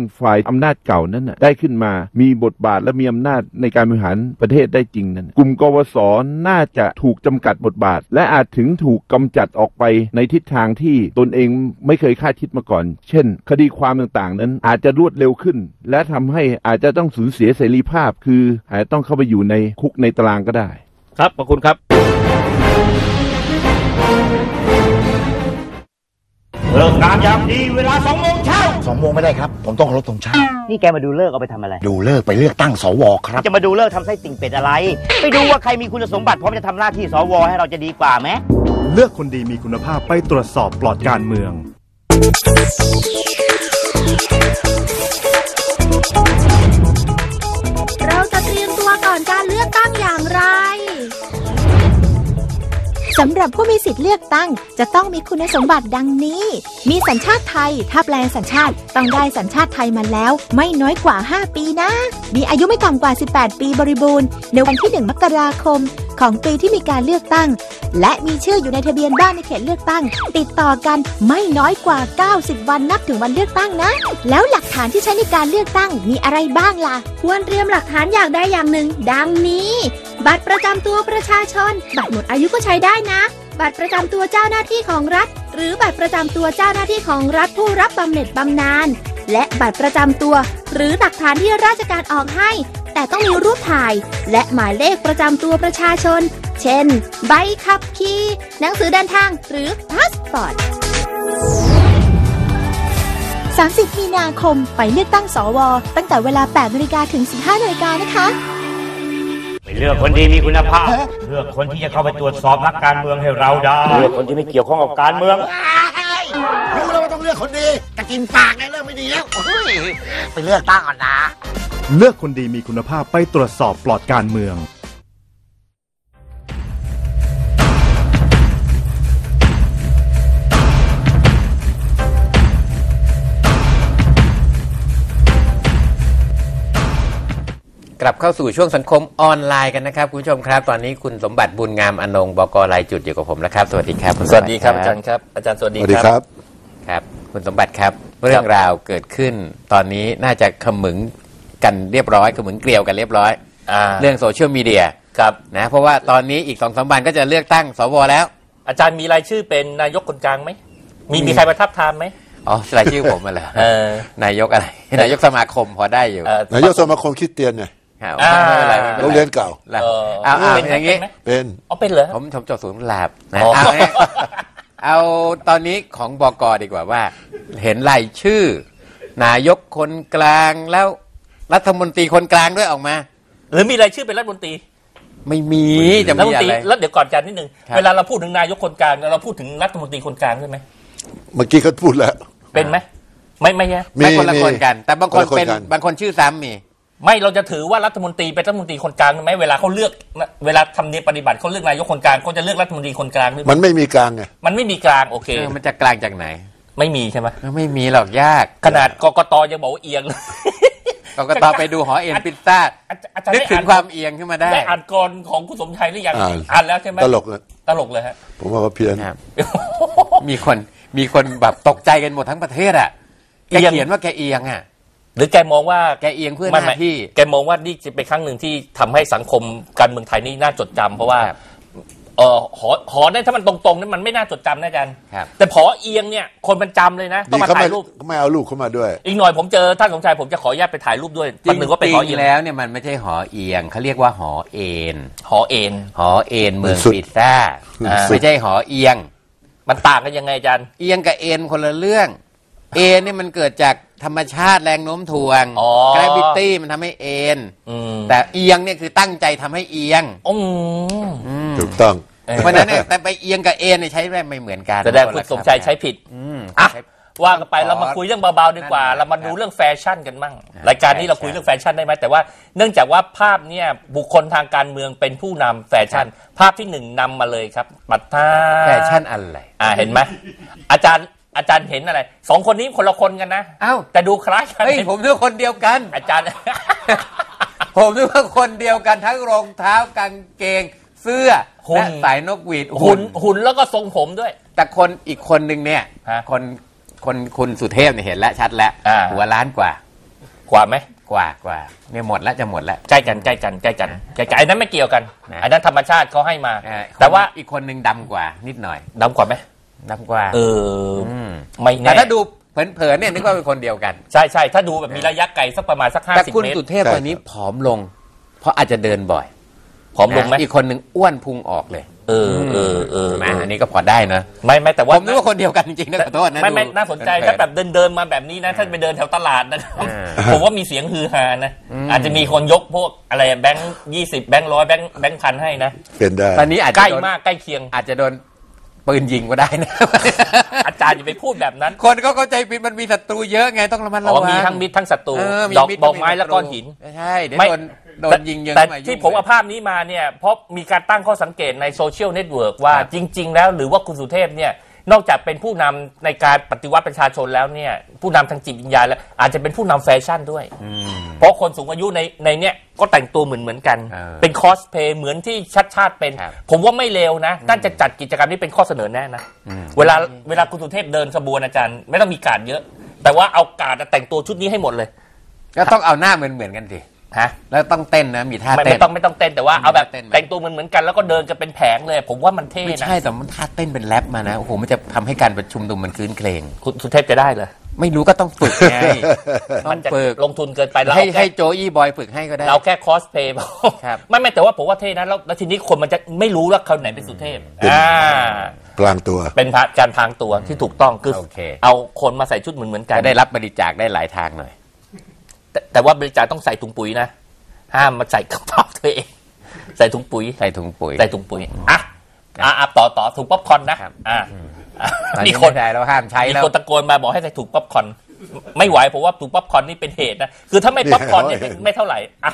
อำนาจเก่านั้นได้ขึ้นมามีบทบาทและมีอำนาจในการบริหารประเทศได้จริงนั้นกลุ่มกวสน่าจะถูกจำกัดบทบาทและอาจถึงถูกกำจัดออกไปในทิศทางที่ตนเองไม่เคยคาดคิดมาก่อนเช่นคดีความต่างๆนั้นอาจจะรวดเร็วขึ้นและทำให้อาจจะต้องสูญเสียเสรีภาพคืออาจจะต้องเข้าไปอยู่ในคุกในตารางก็ได้ครับขอบคุณครับเลิกงานยามดีเวลาสองโมงเช้าสองโมงไม่ได้ครับผมต้องเคารพธงชาตินี่แกมาดูเลิกเอาไปทำอะไรดูเลิกไปเลือกตั้งสวครับจะมาดูเลิกทำไส้ติ่งเป็ดอะไรไปดูว่าใครมีคุณสมบัติพร้อมจะทำหน้าที่สวให้เราจะดีกว่าไหมเลือกคนดีมีคุณภาพไปตรวจสอบปลอดการเมืองเราจะเตรียมตัวก่อนการเลือกตั้งอย่างไรสำหรับผู้มีสิทธิ์เลือกตั้งจะต้องมีคุณสมบัติดังนี้มีสัญชาติไทยถ้าแปลงสัญชาติต้องได้สัญชาติไทยมาแล้วไม่น้อยกว่าห้าปีนะมีอายุไม่ต่ำกว่าสิบแปดปีบริบูรณ์ในวันที่หนึ่งมกราคมของปีที่มีการเลือกตั้งและมีชื่ออยู่ในทะเบียนบ้านในเขตเลือกตั้งติดต่อกันไม่น้อยกว่าเก้าสิบวันนับถึงวันเลือกตั้งนะแล้วหลักฐานที่ใช้ในการเลือกตั้งมีอะไรบ้างล่ะควรเตรียมหลักฐานอย่างใดอย่างหนึ่งดังนี้บัตรประจำตัวประชาชนบัตรหมดอายุก็ใช้ได้นะบัตรประจำตัวเจ้าหน้าที่ของรัฐหรือบัตรประจำตัวเจ้าหน้าที่ของรัฐผู้รับบำเหน็จบำนาญและบัตรประจำตัวหรือหลักฐานที่ราชการออกให้แต่ต้องมีรูปถ่ายและหมายเลขประจำตัวประชาชนเช่นใบขับขี่หนังสือเดินทางหรือพาสปอร์ตสามสิบมีนาคมไปเลือกตั้งสวตั้งแต่เวลา แปดนาฬิกา ถึง สิบห้านาฬิกานะคะไปเลือกคนดีมีคุณภาพเลือกคนที่จะเข้าไปตรวจสอบนักการเมืองให้เราได้เลือกคนที่ไม่เกี่ยวข้องกับการเมืองรู้แล้วว่าต้องเลือกคนดีแต่กินปากไงเลือกไม่ดีแล้วไปเลือกตั้งก่อนนะเลือกคนดีมีคุณภาพไปตรวจสอบปลอดการเมืองกลับเข้าสู่ช่วงสังคมออนไลน์กันนะครับคุณผู้ชมครับตอนนี้คุณสมบัติบุญงามอนงค์บก.รายจุดอยู่กับผมแล้วครับสวัสดีครับสวัสดีครับอาจารย์ครับอาจารย์สวัสดีครับครับคุณสมบัติครับเรื่องราวเกิดขึ้นตอนนี้น่าจะขมึงกันเรียบร้อยขมึงเกลียวกันเรียบร้อยเรื่องโซเชียลมีเดียครับนะเพราะว่าตอนนี้อีก สองสาม วันก็จะเลือกตั้งสวแล้วอาจารย์มีรายชื่อเป็นนายกคนกลางไหมมีมีใครประทับททามไหมอ๋อรายชื่อผมมาแล้วนายกอะไรนายกสมาคมพอได้อยู่นายกสมาคมคริสเตียนไงโรงเรียนเก่าเอาอย่างนี้เป็นอ๋อเป็นเหรอผมผมจบศูนย์หลาบนะเอาเอาตอนนี้ของบก.ดีกว่าว่าเห็นรายชื่อนายกคนกลางแล้วรัฐมนตรีคนกลางด้วยออกมาหรือมีรายชื่อเป็นรัฐมนตรีไม่มีจะมีอะไรแล้วเดี๋ยวก่อนจันนิดนึงเวลาเราพูดถึงนายกคนกลางเราพูดถึงรัฐมนตรีคนกลางใช่ไหมเมื่อกี้เขาพูดแล้วเป็นไหมไม่ไม่ใช่ไม่คนละคนกันแต่บางคนเป็นบางคนชื่อซ้ำมีไม่เราจะถือว่ารัฐมนตรีเป็นรัฐมนตรีคนกลางไหมเวลาเขาเลือกเวลาทำเนียบปฏิบัติเขาเลือกนายกคนกลางเขาจะเลือกรัฐมนตรีคนกลางด้วยมันไม่มีกลางไงมันไม่มีกลางโอเคมันจะกลางจากไหนไม่มีใช่ไหมไม่มีหรอกยากขนาดกกตยังบอกว่าเอียงกกตไปดูหอเอ็นพิซซ่านึกถึงความเอียงขึ้นมาได้ได้อ่านกรของคุณสมชัยหรือยังอ่านแล้วใช่ไหมตลกเลยตลกเลยฮะผมว่าเพี้ยนมีคนมีคนแบบตกใจกันหมดทั้งประเทศอ่ะแกเขียนว่าแกเอียงอ่ะหรือแกมองว่าแกเอียงเพื่อหน้าที่แกมองว่านี่จะเป็นครั้งหนึ่งที่ทำให้สังคมการเมืองไทยนี่น่าจดจำเพราะว่าเออหอหอเนี่ยถ้ามันตรงๆนี่มันไม่น่าจดจำนะอาจารย์แต่พอเอียงเนี่ยคนมันจำเลยนะต้องมาถ่ายรูปไม่เอาลูกเข้ามาด้วยอีกหน่อยผมเจอท่านสมชายผมจะขออนุญาตไปถ่ายรูปด้วยจริงๆแล้วเนี่ยมันไม่ใช่หอเอียงเขาเรียกว่าหอเอ็นหอเอ็นหอเอ็นเมืองพิซซ่าไม่ใช่หอเอียงมันต่างกันยังไงอาจารย์เอียงกับเอ็นคนละเรื่องเอ็นนี่มันเกิดจากธรรมชาติแรงโน้มถ่วง gravity มันทำให้เอ็นแต่เอียงเนี่ยคือตั้งใจทำให้เอียงถูกต้องเพราะนั้นเนี่ยแต่ไปเอียงกับเอ็นเนี่ยใช้ไม่เหมือนกันแสดงคุณสมชัยใช้ผิดอ่ะว่ากันไปเรามาคุยเรื่องเบาๆดีกว่าเรามาดูเรื่องแฟชั่นกันมั่งรายการนี้เราคุยเรื่องแฟชั่นได้ไหมแต่ว่าเนื่องจากว่าภาพเนี่ยบุคคลทางการเมืองเป็นผู้นำแฟชั่นภาพที่หนึ่งนำมาเลยครับบัตรท่าแฟชั่นอะไรอ่าเห็นไหมอาจารย์อาจารย์เห็นอะไรสองคนนี้คนละคนกันนะอ้าวแต่ดูคล้ายกันเฮ้ยผมนึกว่าคนเดียวกันอาจารย์ผมนึกว่าคนเดียวกันทั้งรองเท้ากางเกงเสื้อและสายนกหวีดหุ่นหุ่นแล้วก็ทรงผมด้วยแต่คนอีกคนนึงเนี่ยคนคนคุณสุเทพเนี่ยเห็นแล้วชัดแล้วหัวล้านกว่ากว่าไหมกว่ากว่าเนี่ยหมดแล้วจะหมดแล้วใกล้กันใกล้กันใกล้กันใกล้กันไอ้นั้นไม่เกี่ยวกันอันนั้นธรรมชาติเขาให้มาแต่ว่าอีกคนนึงดำกว่านิดหน่อยดำกว่าไหมดำกว่าเออไม่แน่แต่ถ้าดูเผลอๆเนี่ยนึกว่าเป็นคนเดียวกันใช่ใช่ถ้าดูแบบมีระยะไกลสักประมาณสักห้าสิบเมตรแต่คุณสุเทพตอนนี้ผอมลงเพราะอาจจะเดินบ่อยผอมลงไหมอีกคนนึงอ้วนพุงออกเลยเออเออเออแม่อันนี้ก็พอได้นะไม่ไม่แต่ว่าผมนึกว่าคนเดียวกันจริงๆนะขอโทษนะไม่ไม่น่าสนใจถ้าแบบเดินเดินมาแบบนี้นะถ้าไปเดินแถวตลาดนะผมว่ามีเสียงฮือฮานะอาจจะมีคนยกพวกอะไรแบงค์ยี่สิบแบงค์ร้อยแบงค์แบงค์พันให้นะเป็นได้ตอนนี้อาจจะใกล้มากใกล้เคียงอาจจะโดนปืนยิงก็ได้นะอาจารย์อย่าไปพูดแบบนั้นคนเขาเข้าใจผิดมันมีศัตรูเยอะไงต้องระมัดระวังมีทั้งมิตรทั้งศัตรูดอกบอกไม้และก้อนหินใช่เดี๋ยวโดนโดนยิงเยอะแต่ที่ผมเอาภาพนี้มาเนี่ยเพราะมีการตั้งข้อสังเกตในโซเชียลเน็ตเวิร์กว่าจริงๆแล้วหรือว่าคุณสุเทพเนี่ยนอกจากเป็นผู้นำในการปฏิวัติประชาชนแล้วเนี่ยผู้นำทางจิตวิญญาณแล้วอาจจะเป็นผู้นำแฟชั่นด้วยเพราะคนสูงอายุในในเนี้ยก็แต่งตัวเหมือนเหมือนกันเป็นคอสเพลย์เหมือนที่ชัดชาติเป็นผมว่าไม่เลวนะน่าจะจัดกิจกรรมนี้เป็นข้อเสนอแน่นะเวลาเวลาคุณสุเทพเดินขบวนอาจารย์ไม่ต้องมีการเยอะแต่ว่าเอาการแต่งตัวชุดนี้ให้หมดเลยก็ต้องเอาหน้าเหมือนเหมือนกันสิฮะแล้วต้องเต้นนะมีท่าเต้นไม่ต้องไม่ต้องเต้นแต่ว่าเอาแบบแต่งตัวเหมือนเหมือนกันแล้วก็เดินกันเป็นแผงเลยผมว่ามันเท่นะไม่ใช่แต่มันท่าเต้นเป็นแรปมานะโอ้โหมันจะทำให้การประชุมดูมันคลื้นเครงคุณสุเทพจะได้เหรอไม่รู้ก็ต้องฝึกไงมันจะลงทุนเกินไปแล้วให้ให้โจอี้บอยฝึกให้ก็ได้เราแค่คอสเพลย์ไม่ไม่แต่ว่าผมว่าเท่นะแล้วแล้วทีนี้คนมันจะไม่รู้ว่าเขาไหนเป็นสุเทพอ่าพลางตัวเป็นการพลางตัวที่ถูกต้องคือเอาคนมาใส่ชุดเหมือนเหมือนกันได้รับบริจาคได้หลายทางหน่อยแต่ว่าบริจาคต้องใส่ถุงปุ๋ยนะห้ามมาใส่กระเป๋าตัวเองใส่ถุงปุ๋ยใส่ถุงปุ๋ยใส่ถุงปุ๋ยอ่ะอ่ะต่อต่อถุงป๊อปคอร์นนะอ่ามีคนใส่เราห้ามใช้แล้วมีคนตะโกนมาบอกให้ใส่ถุงป๊อปคอร์นไม่ไหวผมว่าถุงป๊อปคอร์นนี่เป็นเหตุนะคือถ้าไม่ป๊อปคอร์นเนี่ยไม่เท่าไหร่อ่ะ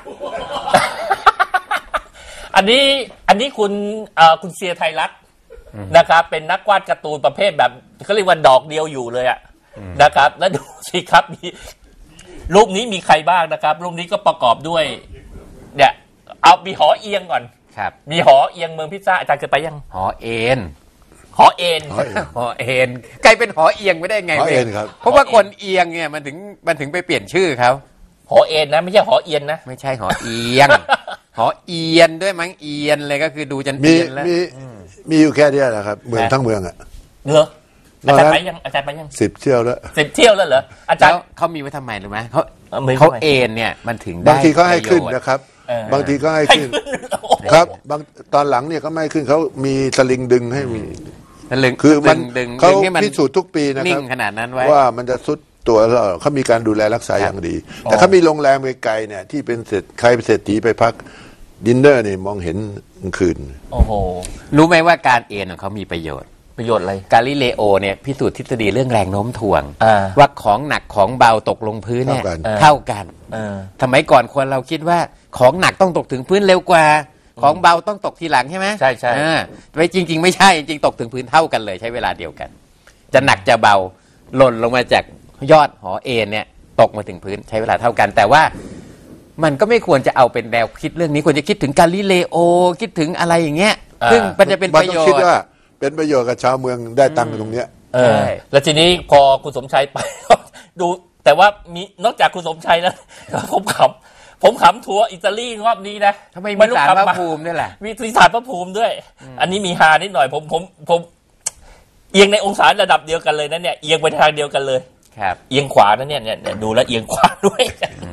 อันนี้อันนี้คุณเอ่อคุณเซียไทยรัฐนะครับเป็นนักวาดการ์ตูนประเภทแบบเขาเรียกว่าดอกเดียวอยู่เลยอ่ะนะครับแล้วดูสิครับมีรูปนี้มีใครบ้างนะครับรูปนี้ก็ประกอบด้วยเนี่ยเอามีหอเอียงก่อนครับมีหอเอียงเมืองพิซซ่าอาจารย์เคยไปยังหอเอ็นหอเอ็นหอเอ็นกลายเป็นหอเอียงไม่ได้ไงหอเอ็นครับเพราะว่าคนเอียงเนี่ยมันถึงมันถึงไปเปลี่ยนชื่อเขาหอเอ็นนะไม่ใช่หอเอียนนะไม่ใช่หอเอียงหอเอียนด้วยมั้งเอียนเลยก็คือดูจันเอียนแล้วมีมีอยู่แค่นี้แหละครับเมืองทั้งเมืองอ่ะเหรออาจารย์ไปยังอาจารย์ไปยังสิบเที่ยวแล้วสิบเที่ยวแล้วเหรออาจารย์เขามีไว้ทำไมรู้ไหมเขาเขาเอ็นเนี่ยมันถึงบางทีเขาให้ขึ้นนะครับบางทีก็ให้ขึ้นครับบางตอนหลังเนี่ยก็ไม่ขึ้นเขามีสลิงดึงให้มีสลิงคือมันเขาพิสูจน์ทุกปีนะครับขนาดนั้นไว้ว่ามันจะสุดตัวเราเขามีการดูแลรักษาอย่างดีแต่เขามีโรงแรมไกลๆเนี่ยที่เป็นเศรษฐใครเป็นเศรษฐีไปพักดินเนอร์นี่มองเห็นคืนโอ้โหรู้ไหมว่าการเอ็นของเขามีประโยชน์ประโยชน์อะไรกาลิเลโอเนี่ยพิสูจน์ทฤษฎีเรื่องแรงโน้มถ่วงว่าของหนักของเบาตกลงพื้นเนี่ยเท่ากันสมัยก่อนคนเราคิดว่าของหนักต้องตกถึงพื้นเร็วกว่าของเบาต้องตกทีหลังใช่ไหมใช่ใช่ไม่จริงๆไม่ใช่จริงๆตกถึงพื้นเท่ากันเลยใช้เวลาเดียวกันจะหนักจะเบาหล่นลงมาจากยอดหอเอ็นเนี่ยตกมาถึงพื้นใช้เวลาเท่ากันแต่ว่ามันก็ไม่ควรจะเอาเป็นแนวคิดเรื่องนี้ควรจะคิดถึงกาลิเลโอคิดถึงอะไรอย่างเงี้ยซึ่งมันจะเป็นประโยชน์เป็นประโยชน์กับชาวเมืองได้ตังค์ตรงเนี้ยเออแล้วทีนี้พอคุณสมชัยไปดูแต่ว่ามีนอกจากคุณสมชัยแล้วผมขำผมขำทัวร์อิตาลีรอบนี้นะทำไมมีศาลพระภูมิด้วยแหละมีศาลพระภูมิด้วยอันนี้มีฮานิดหน่อยผมผมผมเอียงในองศาระดับเดียวกันเลยนะเนี่ยเอียงไปทางเดียวกันเลยครับเอียงขวานะเนี่ยเนี่ยดูแล้วเอียงขวาด้วย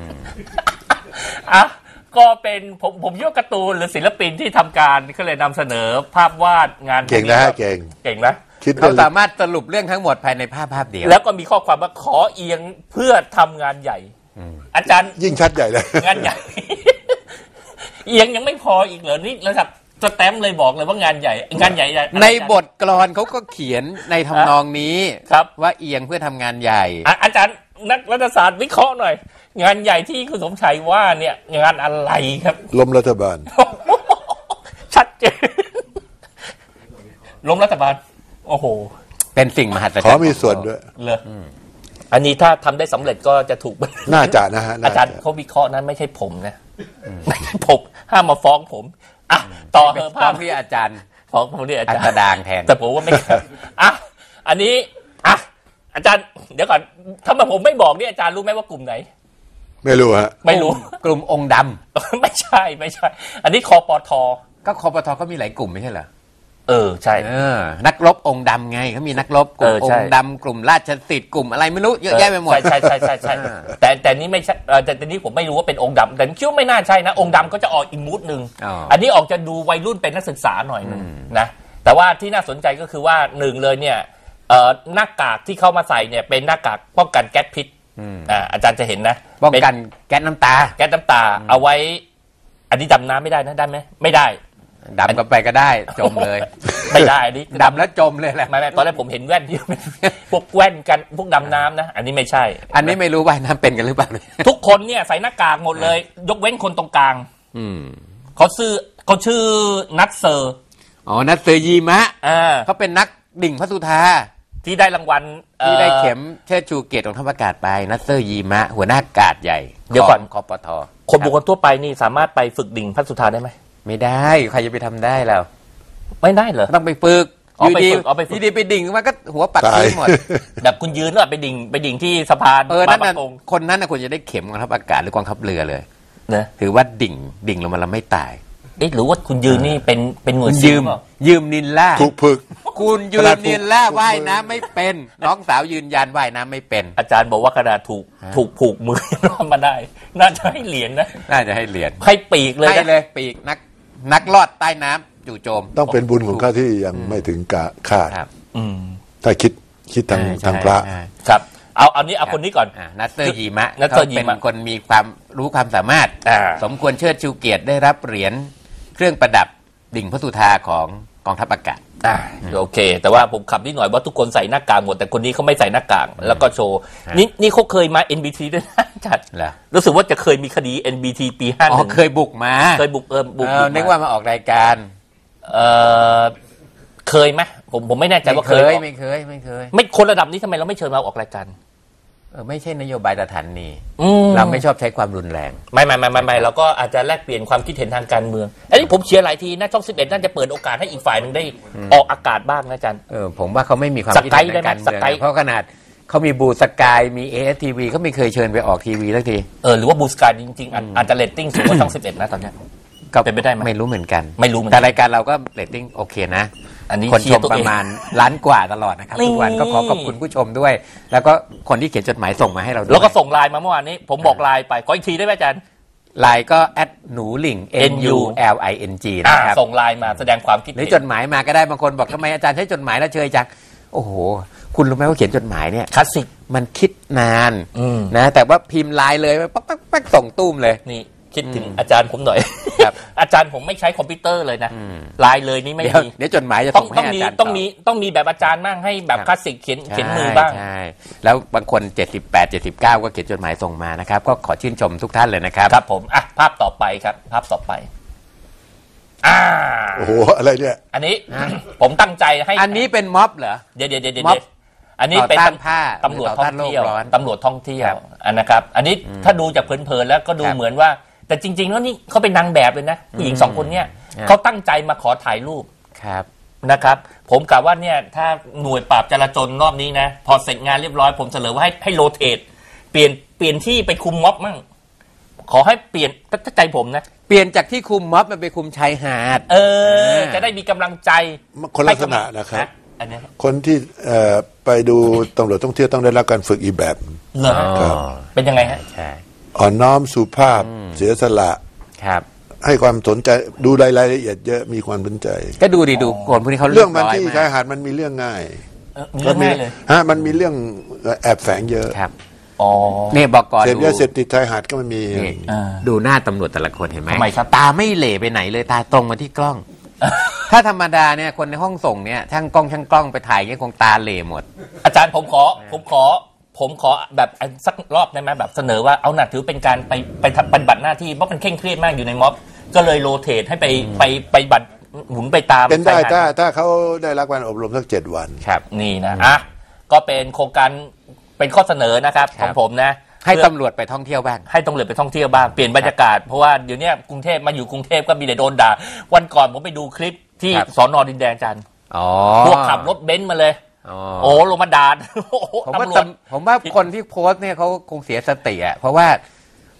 อ่ะก็เป็นผมผมยกการ์ตูนหรือศิลปินที่ทำการก็เลยนำเสนอภาพวาดงานเก่งนะเก่งเก่งนะเขาสามารถสรุปเรื่องทั้งหมดภายในภาพภาพเดียวแล้วก็มีข้อความว่าขอเอียงเพื่อทำงานใหญ่อาจารย์ยิ่งชัดใหญ่เลยงานใหญ่เอียงยังไม่พออีกเหรอนี่ระดับสแตมป์เลยบอกเลยว่างานใหญ่งานใหญ่ในบทกลอนเขาก็เขียนในทำนองนี้ครับว่าเอียงเพื่อทำงานใหญ่อาจารย์นักรัฐศาสตร์วิเคราะห์หน่อยงานใหญ่ที่คุณสมชัยว่าเนี่ยงานอะไรครับล้มรัฐบาลชัดเจนล้มรัฐบาลโอ้โหเป็นสิ่งมหัศจรรย์ขอมีส่วนด้วยเลยอันนี้ถ้าทำได้สำเร็จก็จะถูกน่าจะนะฮะอาจารย์เขาวิเคราะห์นั้นไม่ใช่ผมนะไม่ใช่ผมห้ามมาฟ้องผมอ่ะต่อเถอะภาพที่อาจารย์ฟ้องผมที่อาจารย์อัสดางแทนแต่ผมว่าไม่อ่ะอันนี้อ่ะอาจารย์เดี๋ยวก่อนถ้ามาผมไม่บอกนี่อาจารย์รู้ไหมว่ากลุ่มไหนไม่รู้ฮะไม่รู้กลุ่มองค์ดำไม่ใช่ไม่ใช่อันนี้คปท. ก็คปท.ก็มีหลายกลุ่มไม่ใช่เหรอเออใช่เออนักรบองค์ดำไงเขามีนักรบกลุ่มองค์ดำกลุ่มราชสิทธิ์กลุ่มอะไรไม่รู้เยอะแยะไปหมดใช่ใช่ใช่ใช่ใช่แต่แต่นี้ไม่ใช่แต่แต่นี้ผมไม่รู้ว่าเป็นองค์ดำแต่คิดว่าไม่น่าใช่นะองค์ดำก็จะออกอีกมูดนึงอันนี้ออกจะดูวัยรุ่นเป็นนักศึกษาหน่อยนึงนะแต่ว่าที่น่าสนใจก็คือว่าหนึ่งเลยเนี่ยหน้ากากที่เข้ามาใส่เนี่ยเป็นหน้ากากป้องกันแก๊สพิษอ่าอาจารย์จะเห็นนะป้องกันแก๊สน้ำตาแก๊สน้ำตาเอาไว้อันนี้ดำน้ำไม่ได้นะได้ไหมไม่ได้ดำก็ไปก็ได้จมเลยไม่ได้อันนี้ดำแล้วจมเลยแหละไม่ไม่ตอนแรกผมเห็นแว่นที่พวกแว่นกันพวกดำน้ำนะอันนี้ไม่ใช่อันนี้ไม่รู้ว่ายน้ำเป็นกันหรือเปล่าทุกคนเนี่ยใส่หน้ากากหมดเลยยกเว้นคนตรงกลางเขาชื่อเขาชื่อนัทเซอร์อ๋อนัทเซอร์ยีมะเขาเป็นนักดิ่งพระสุธาที่ได้รางวัลที่ได้เข็มเชิดชูเกียรติของทัพอากาศไปนัทเซอร์ยีมะหัวหน้ากาศใหญ่เดี๋ยวก่อนคปท. คนบุคคลทั่วไปนี่สามารถไปฝึกดิ่งพระสุธาได้ไหมไม่ได้ใครจะไปทำได้แล้วไม่ได้เหรอต้องไปฝึกอยู่ดีเอาไปฝึกดีไปดิ่งมันก็หัวปัดทิ้งหมดแบบคุณยืนแล้วไปดิ่งไปดิ่งที่สะพานเออนั่นน่ะคนนั้นน่ะควรจะได้เข็มกองทัพอากาศหรือกองทัพเรือเลยนะถือว่าดิ่งดิ่งลงมาแล้วไม่ตายเอ๊ะหรือว่าคุณยืนนี่เป็นเป็นหน่วยยืมยืมนินล่าถูกฝึกคุณยืนนินล่าว่ายน้ำไม่เป็นน้องสาวยืนยันว่ายน้ำไม่เป็นอาจารย์บอกว่าขนาดถูกถูกผูกมือรอดมาได้น่าจะให้เหรียญนะน่าจะให้เหรียญให้ปีกเลยให้เลยปีกนักนักลอดใต้น้ำจู่โจมต้องเป็นบุญของข้าที่ยังไม่ถึงกะคาดถ้าคิดคิดทางทางพระครับเอาเอานี้เอาคนนี้ก่อนนัทเตอร์ยีมะเขาเป็นคนมีความรู้ความสามารถสมควรเชิดชูเกียรติได้รับเหรียญเครื่องประดับดิ่งพระสุธาของกองทัพอากาศอ่าโอเคแต่ว่าผมขับนิดหน่อยว่าทุกคนใส่หน้ากากหมดแต่คนนี้เขาไม่ใส่หน้ากากแล้วก็โชว์นี่นี่เขาเคยมา เอ็น บี ที ด้วยนะจัดรู้สึกว่าจะเคยมีคดี เอ็น บี ที ปีห้าสิบอ๋อเคยบุกมาเคยบุกเออบุกนึกว่ามาออกรายการเออเคยไหมผมผมไม่แน่ใจว่าเคยไม่เคยไม่เคยไม่คนระดับนี้ทำไมเราไม่เชิญมาออกรายการเออไม่ใช่นโยบายสถานีเราไม่ชอบใช้ความรุนแรงไม่ไม่ไม่ไม่ไม่เราก็อาจจะแลกเปลี่ยนความคิดเห็นทางการเมืองอันนี้ผมเชียร์หลายทีนะช่องสิบเอ็ดน่าจะเปิดโอกาสให้อีกฝ่ายหนึ่งได้ออกอากาศบ้างนะอาจารย์เออผมว่าเขาไม่มีความคิดเห็นทางการเมืองเพราะขนาดเขามีบูสกายมี เอ เอส ที วี เขาไม่เคยเชิญไปออกทีวีสักทีเออหรือว่าบูสกายจริงๆอาจจะเรตติ้งสูงกว่าช่องสิบเอ็ดนะตอนนี้ก็เป็นไปได้ไหมไม่รู้เหมือนกันไม่รู้เหมือนกันแต่รายการเราก็เรตติ้งโอเคนะอันนี้คนชมประมาณล้านกว่าตลอดนะครับทุกวันก็ขอขอบคุณผู้ชมด้วยแล้วก็คนที่เขียนจดหมายส่งมาให้เราด้วยแล้วก็ส่งไลน์มาเมื่อวานนี้ผมบอกไลน์ไปขออีกทีได้ไหมอาจารย์ไลน์ก็แอดหนูหลิง N U L I N G นะครับส่งไลน์มาแสดงความคิดเห็นหรือจดหมายมาก็ได้บางคนบอกทำไมอาจารย์ใช้จดหมายแล้วเชยจังโอ้โหคุณรู้ไหมว่าเขียนจดหมายเนี่ยคลาสสิกมันคิดนานนะแต่ว่าพิมพ์ไลน์เลยปั๊บปั๊บปั๊บส่งตุ้มเลยนี่คิดถึงอาจารย์ผมหน่อยอาจารย์ผมไม่ใช้คอมพิวเตอร์เลยนะไลน์เลยนี่ไม่มีเดี๋ยวจดหมายจะต้องต้องมีต้องมีต้องมีแบบอาจารย์มั่งให้แบบคลาสสิกเขียนเขียนมือบ้างใช่แล้วบางคนเจ็ดสิบแปด เจ็ดสิบเก้าก็เขียนจดหมายส่งมานะครับก็ขอชื่นชมทุกท่านเลยนะครับครับผมอ่ะภาพต่อไปครับภาพต่อไปอ่าโอ้โหอะไรเนี่ยอันนี้ผมตั้งใจให้อันนี้เป็นม็อบเหรอเดี๋ยวเดี๋ยวเดี๋ยวอันนี้เป็นตำรวจท่องเที่ยวตำรวจท่องเที่ยวอันนะครับอันนี้ถ้าดูจากเพลินๆแล้วก็ดูเหมือนว่าแต่จริงๆแล้วนี่เขาเป็นนางแบบเลยนะผู้หญิงสองคนเนี่ยเขาตั้งใจมาขอถ่ายรูปครับนะครับผมกะว่าเนี่ยถ้าหน่วยปราบจราจรรอบนี้นะพอเสร็จงานเรียบร้อยผมเสนอว่าให้ให้โรเตทเปลี่ยนเปลี่ยนที่ไปคุมม็อบมั่งขอให้เปลี่ยนตั้งใจผมนะเปลี่ยนจากที่คุมม็อบมาไปคุมชายหาดเออจะได้มีกำลังใจคนลักษณะนะครับคนที่ไปดูตำรวจท่องเที่ยวต้องได้รับการฝึกอีกแบบเหรอเป็นยังไงฮะใช่อ่อนน้อมสุภาพเสียสละครับให้ความสนใจดูรายละเอียดเยอะมีความสนใจก็ดูดิดูคนพวกนี้เขาเรื่องมันที่ชายหาดมันมีเรื่องง่ายเรื่องง่ายเลยฮะมันมีเรื่องแอบแฝงเยอะครับอ๋อเนี่ยบอกก่อนเสพยาเสพติดชายหาดก็มันมีดูหน้าตำรวจแต่ละคนเห็นไหมตาไม่เหล่ไปไหนเลยตาตรงมาที่กล้องถ้าธรรมดาเนี่ยคนในห้องส่งเนี่ยช่างกล้องช่างกล้องไปถ่ายเนี่ยคงตาเหล่หมดอาจารย์ผมขอผมขอผมขอแบบสักรอบได้ไหมแบบเสนอว่าเอาหนักถือเป็นการไปไปปฏิบัติหน้าที่เพราะมันเคร่งเครียดมากอยู่ในม็อบก็เลยโรเตทให้ไปไปไปบัตรหมุนไปตามเป็นได้ถ้าถ้าเขาได้รับการอบรมสักเจ็ดวันครับนี่นะอ่ะก็เป็นโครงการเป็นข้อเสนอนะครับของผมนะให้ตำรวจไปท่องเที่ยวบ้างให้ตำรวจไปท่องเที่ยวบ้างเปลี่ยนบรรยากาศเพราะว่าเดี๋ยวนี้กรุงเทพมาอยู่กรุงเทพก็มีแต่โดนด่าวันก่อนผมไปดูคลิปที่สน.ดินแดงจันทร์พวกขับรถเบนซ์มาเลยโอ้ลงมาด่าผมว่าผมว่าคนที่โพสต์เนี่ยเขาคงเสียสติอ่ะเพราะว่า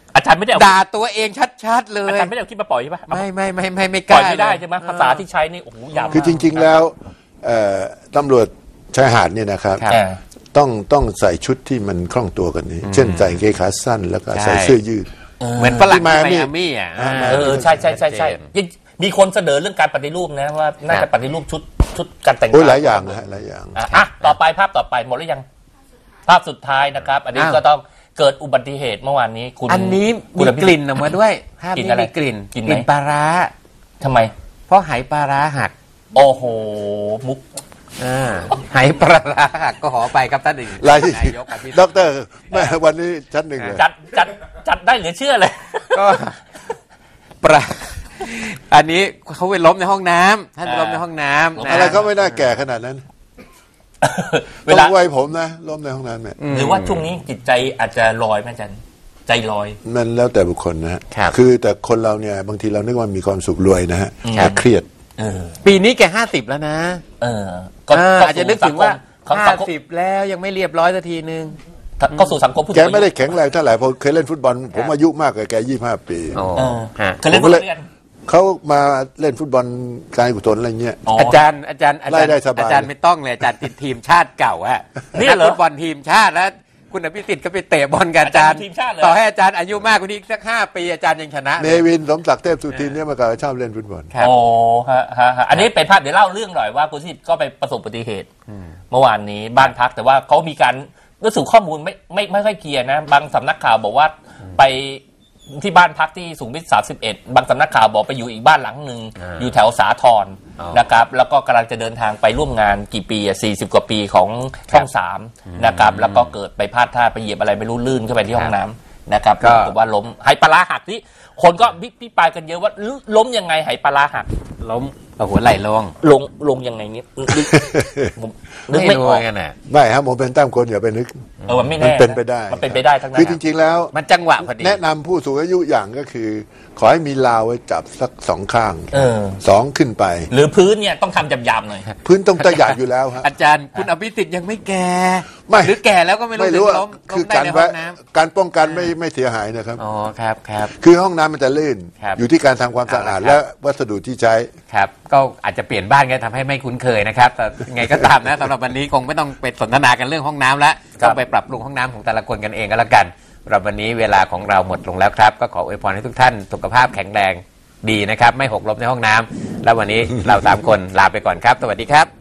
อาจารย์ไม่ได้ด่าตัวเองชัดๆเลยอาจารย์ไม่ได้เอาคลิปมาปล่อยใช่ปะไม่ไม่ไม่ไม่ไม่กล้าปล่อยไม่ได้ใช่ไหมภาษาที่ใช้นี่โอ้โหยาวคือจริงๆแล้วตำรวจชายหาดเนี่ยนะครับต้องต้องใส่ชุดที่มันคล่องตัวกันนี้เช่นใส่กางเกงขาสั้นแล้วก็ใส่เสื้อยืดเหมือนฝรั่งที่ไมอามี่อ่ะเออใช่ใช่ใช่ใช่มีคนเสนอเรื่องการปฏิรูปนะว่าน่าจะปฏิรูปชุดชุดการแต่งกายหลายอย่างนะหลายอย่างอ่ะต่อไปภาพต่อไปหมดหรือยังภาพสุดท้ายนะครับอันนี้ก็ต้องเกิดอุบัติเหตุเมื่อวานนี้คุณอันนี้มีกลิ่นออกมาด้วยภาพนี้มีกลิ่นกลิ่นปลาร้าทำไมเพราะไหปลาร้าหักโอ้โหมุกไหปลาร้าหักก็ขอไปครับท่านนายกด็อกเตอร์แม่วันนี้ชั้นหนึ่งเลยจัดจัดจัดได้เหลือเชื่อเลยก็ปลาอันนี้เขาไปล้มในห้องน้ำท่านล้มในห้องน้ำอะไรก็ไม่น่าแก่ขนาดนั้นเวลาวัยผมนะล้มในห้องน้ำเนี่ยหรือว่าช่วงนี้จิตใจอาจจะลอยไหมอาจารย์ใจลอยมันแล้วแต่บุคคลนะฮะคือแต่คนเราเนี่ยบางทีเรานึกว่ามีความสุขรวยนะฮะแต่เครียดปีนี้แกห้าสิบแล้วนะเออก็อาจจะนึกถึงว่าห้าสิบแล้วยังไม่เรียบร้อยสักทีนึงก็สู่สังคมผู้แกไม่ได้แข็งแรงเท่าไหร่เพราะเคยเล่นฟุตบอลผมอายุมากกว่าแกยี่สิบห้าปีเคยเล่นฟุตบอลเขามาเล่นฟุตบอลการกุศลอะไรเงี้ยอาจารย์อาจารย์อาจารย์อาจารย์ไม่ต้องเลยอาจารย์ติดทีมชาติเก่าอะนี่ฟุตบอลทีมชาติแล้วคุณอภิสิทธิ์ก็ไปเตะบอลกับอาจารย์ต่อให้อาจารย์อายุมากกว่านี้สักห้าปีอาจารย์ยังชนะเนวินสมศักดิ์เทพสุทินเนี่ยมาก็ชอบเล่นฟุตบอลโอ้ฮะฮะอันนี้เป็นภาพเดี๋ยวเล่าเรื่องหน่อยว่าคุณอภิสิทธิ์ก็ไปประสบอุบัติเหตุเมื่อวานนี้บ้านพักแต่ว่าเขามีการรู้สึกข้อมูลไม่ไม่ไม่ค่อยเคลียร์นะบางสำนักข่าวบอกว่าไปที่บ้านพักที่สุขุมวิทสามสิบเอ็ดบางสำนักข่าวบอกไปอยู่อีกบ้านหลังหนึ่งอยู่แถวสาทรนะครับแล้วก็กำลังจะเดินทางไปร่วมงานกี่ปีอ่ะสี่สิบกว่าปีของช่องสามนะครับแล้วก็เกิดไปพลาดท่าไปเหยียบอะไรไม่รู้ลื่นเข้าไปที่ห้องน้ำนะครับก็บอกว่าล้มไหปลาร้าหักที่คนก็พี่ปายกันเยอะว่าล้มยังไงไหปลาร้าหักล้มเอาหัวไหล่ลงลงลงยังไงนี้นึกไม่ออกกันน่ะไม่ครับผมเป็นตั้มคนอย่าไปนึกเออมันไม่แน่มันเป็นไปได้มันเป็นไปได้ทั้งนั้นคือจริงๆแล้วมันจังหวะพอดีแนะนำผู้สูงอายุอย่างก็คือขอให้มีราวไว้จับสักสองข้างสองขึ้นไปหรือพื้นเนี่ยต้องทำหยาบๆหน่อยพื้นต้องตะหยาบอยู่แล้วครับอาจารย์คุณอภิสิทธิ์ยังไม่แก่หรือแก่แล้วก็ไม่รู้ไม่รู้คือการการป้องกันไม่ไม่เสียหายนะครับอ๋อครับครับคือห้องน้ำมันจะลื่นอยู่ที่การทำความสะอาดและวัสดุที่ใช้ครับก็อาจจะเปลี่ยนบ้านก็ทำให้ไม่คุ้นเคยนะครับแต่ไงก็ตามนะสำหรับวันนี้คงไม่ต้องไปสนทนากันเรื่องห้องน้ำแล้วต้องไปปรับปรุงห้องน้ำของแต่ละคนกันเองก็แล้วกันสำหรับวันนี้เวลาของเราหมดลงแล้วครับก็ขออวยพรให้ทุกท่านสุขภาพแข็งแรงดีนะครับไม่หกล้มในห้องน้ำแล้ววันนี้เราสามคนลาไปก่อนครับสวัสดีครับ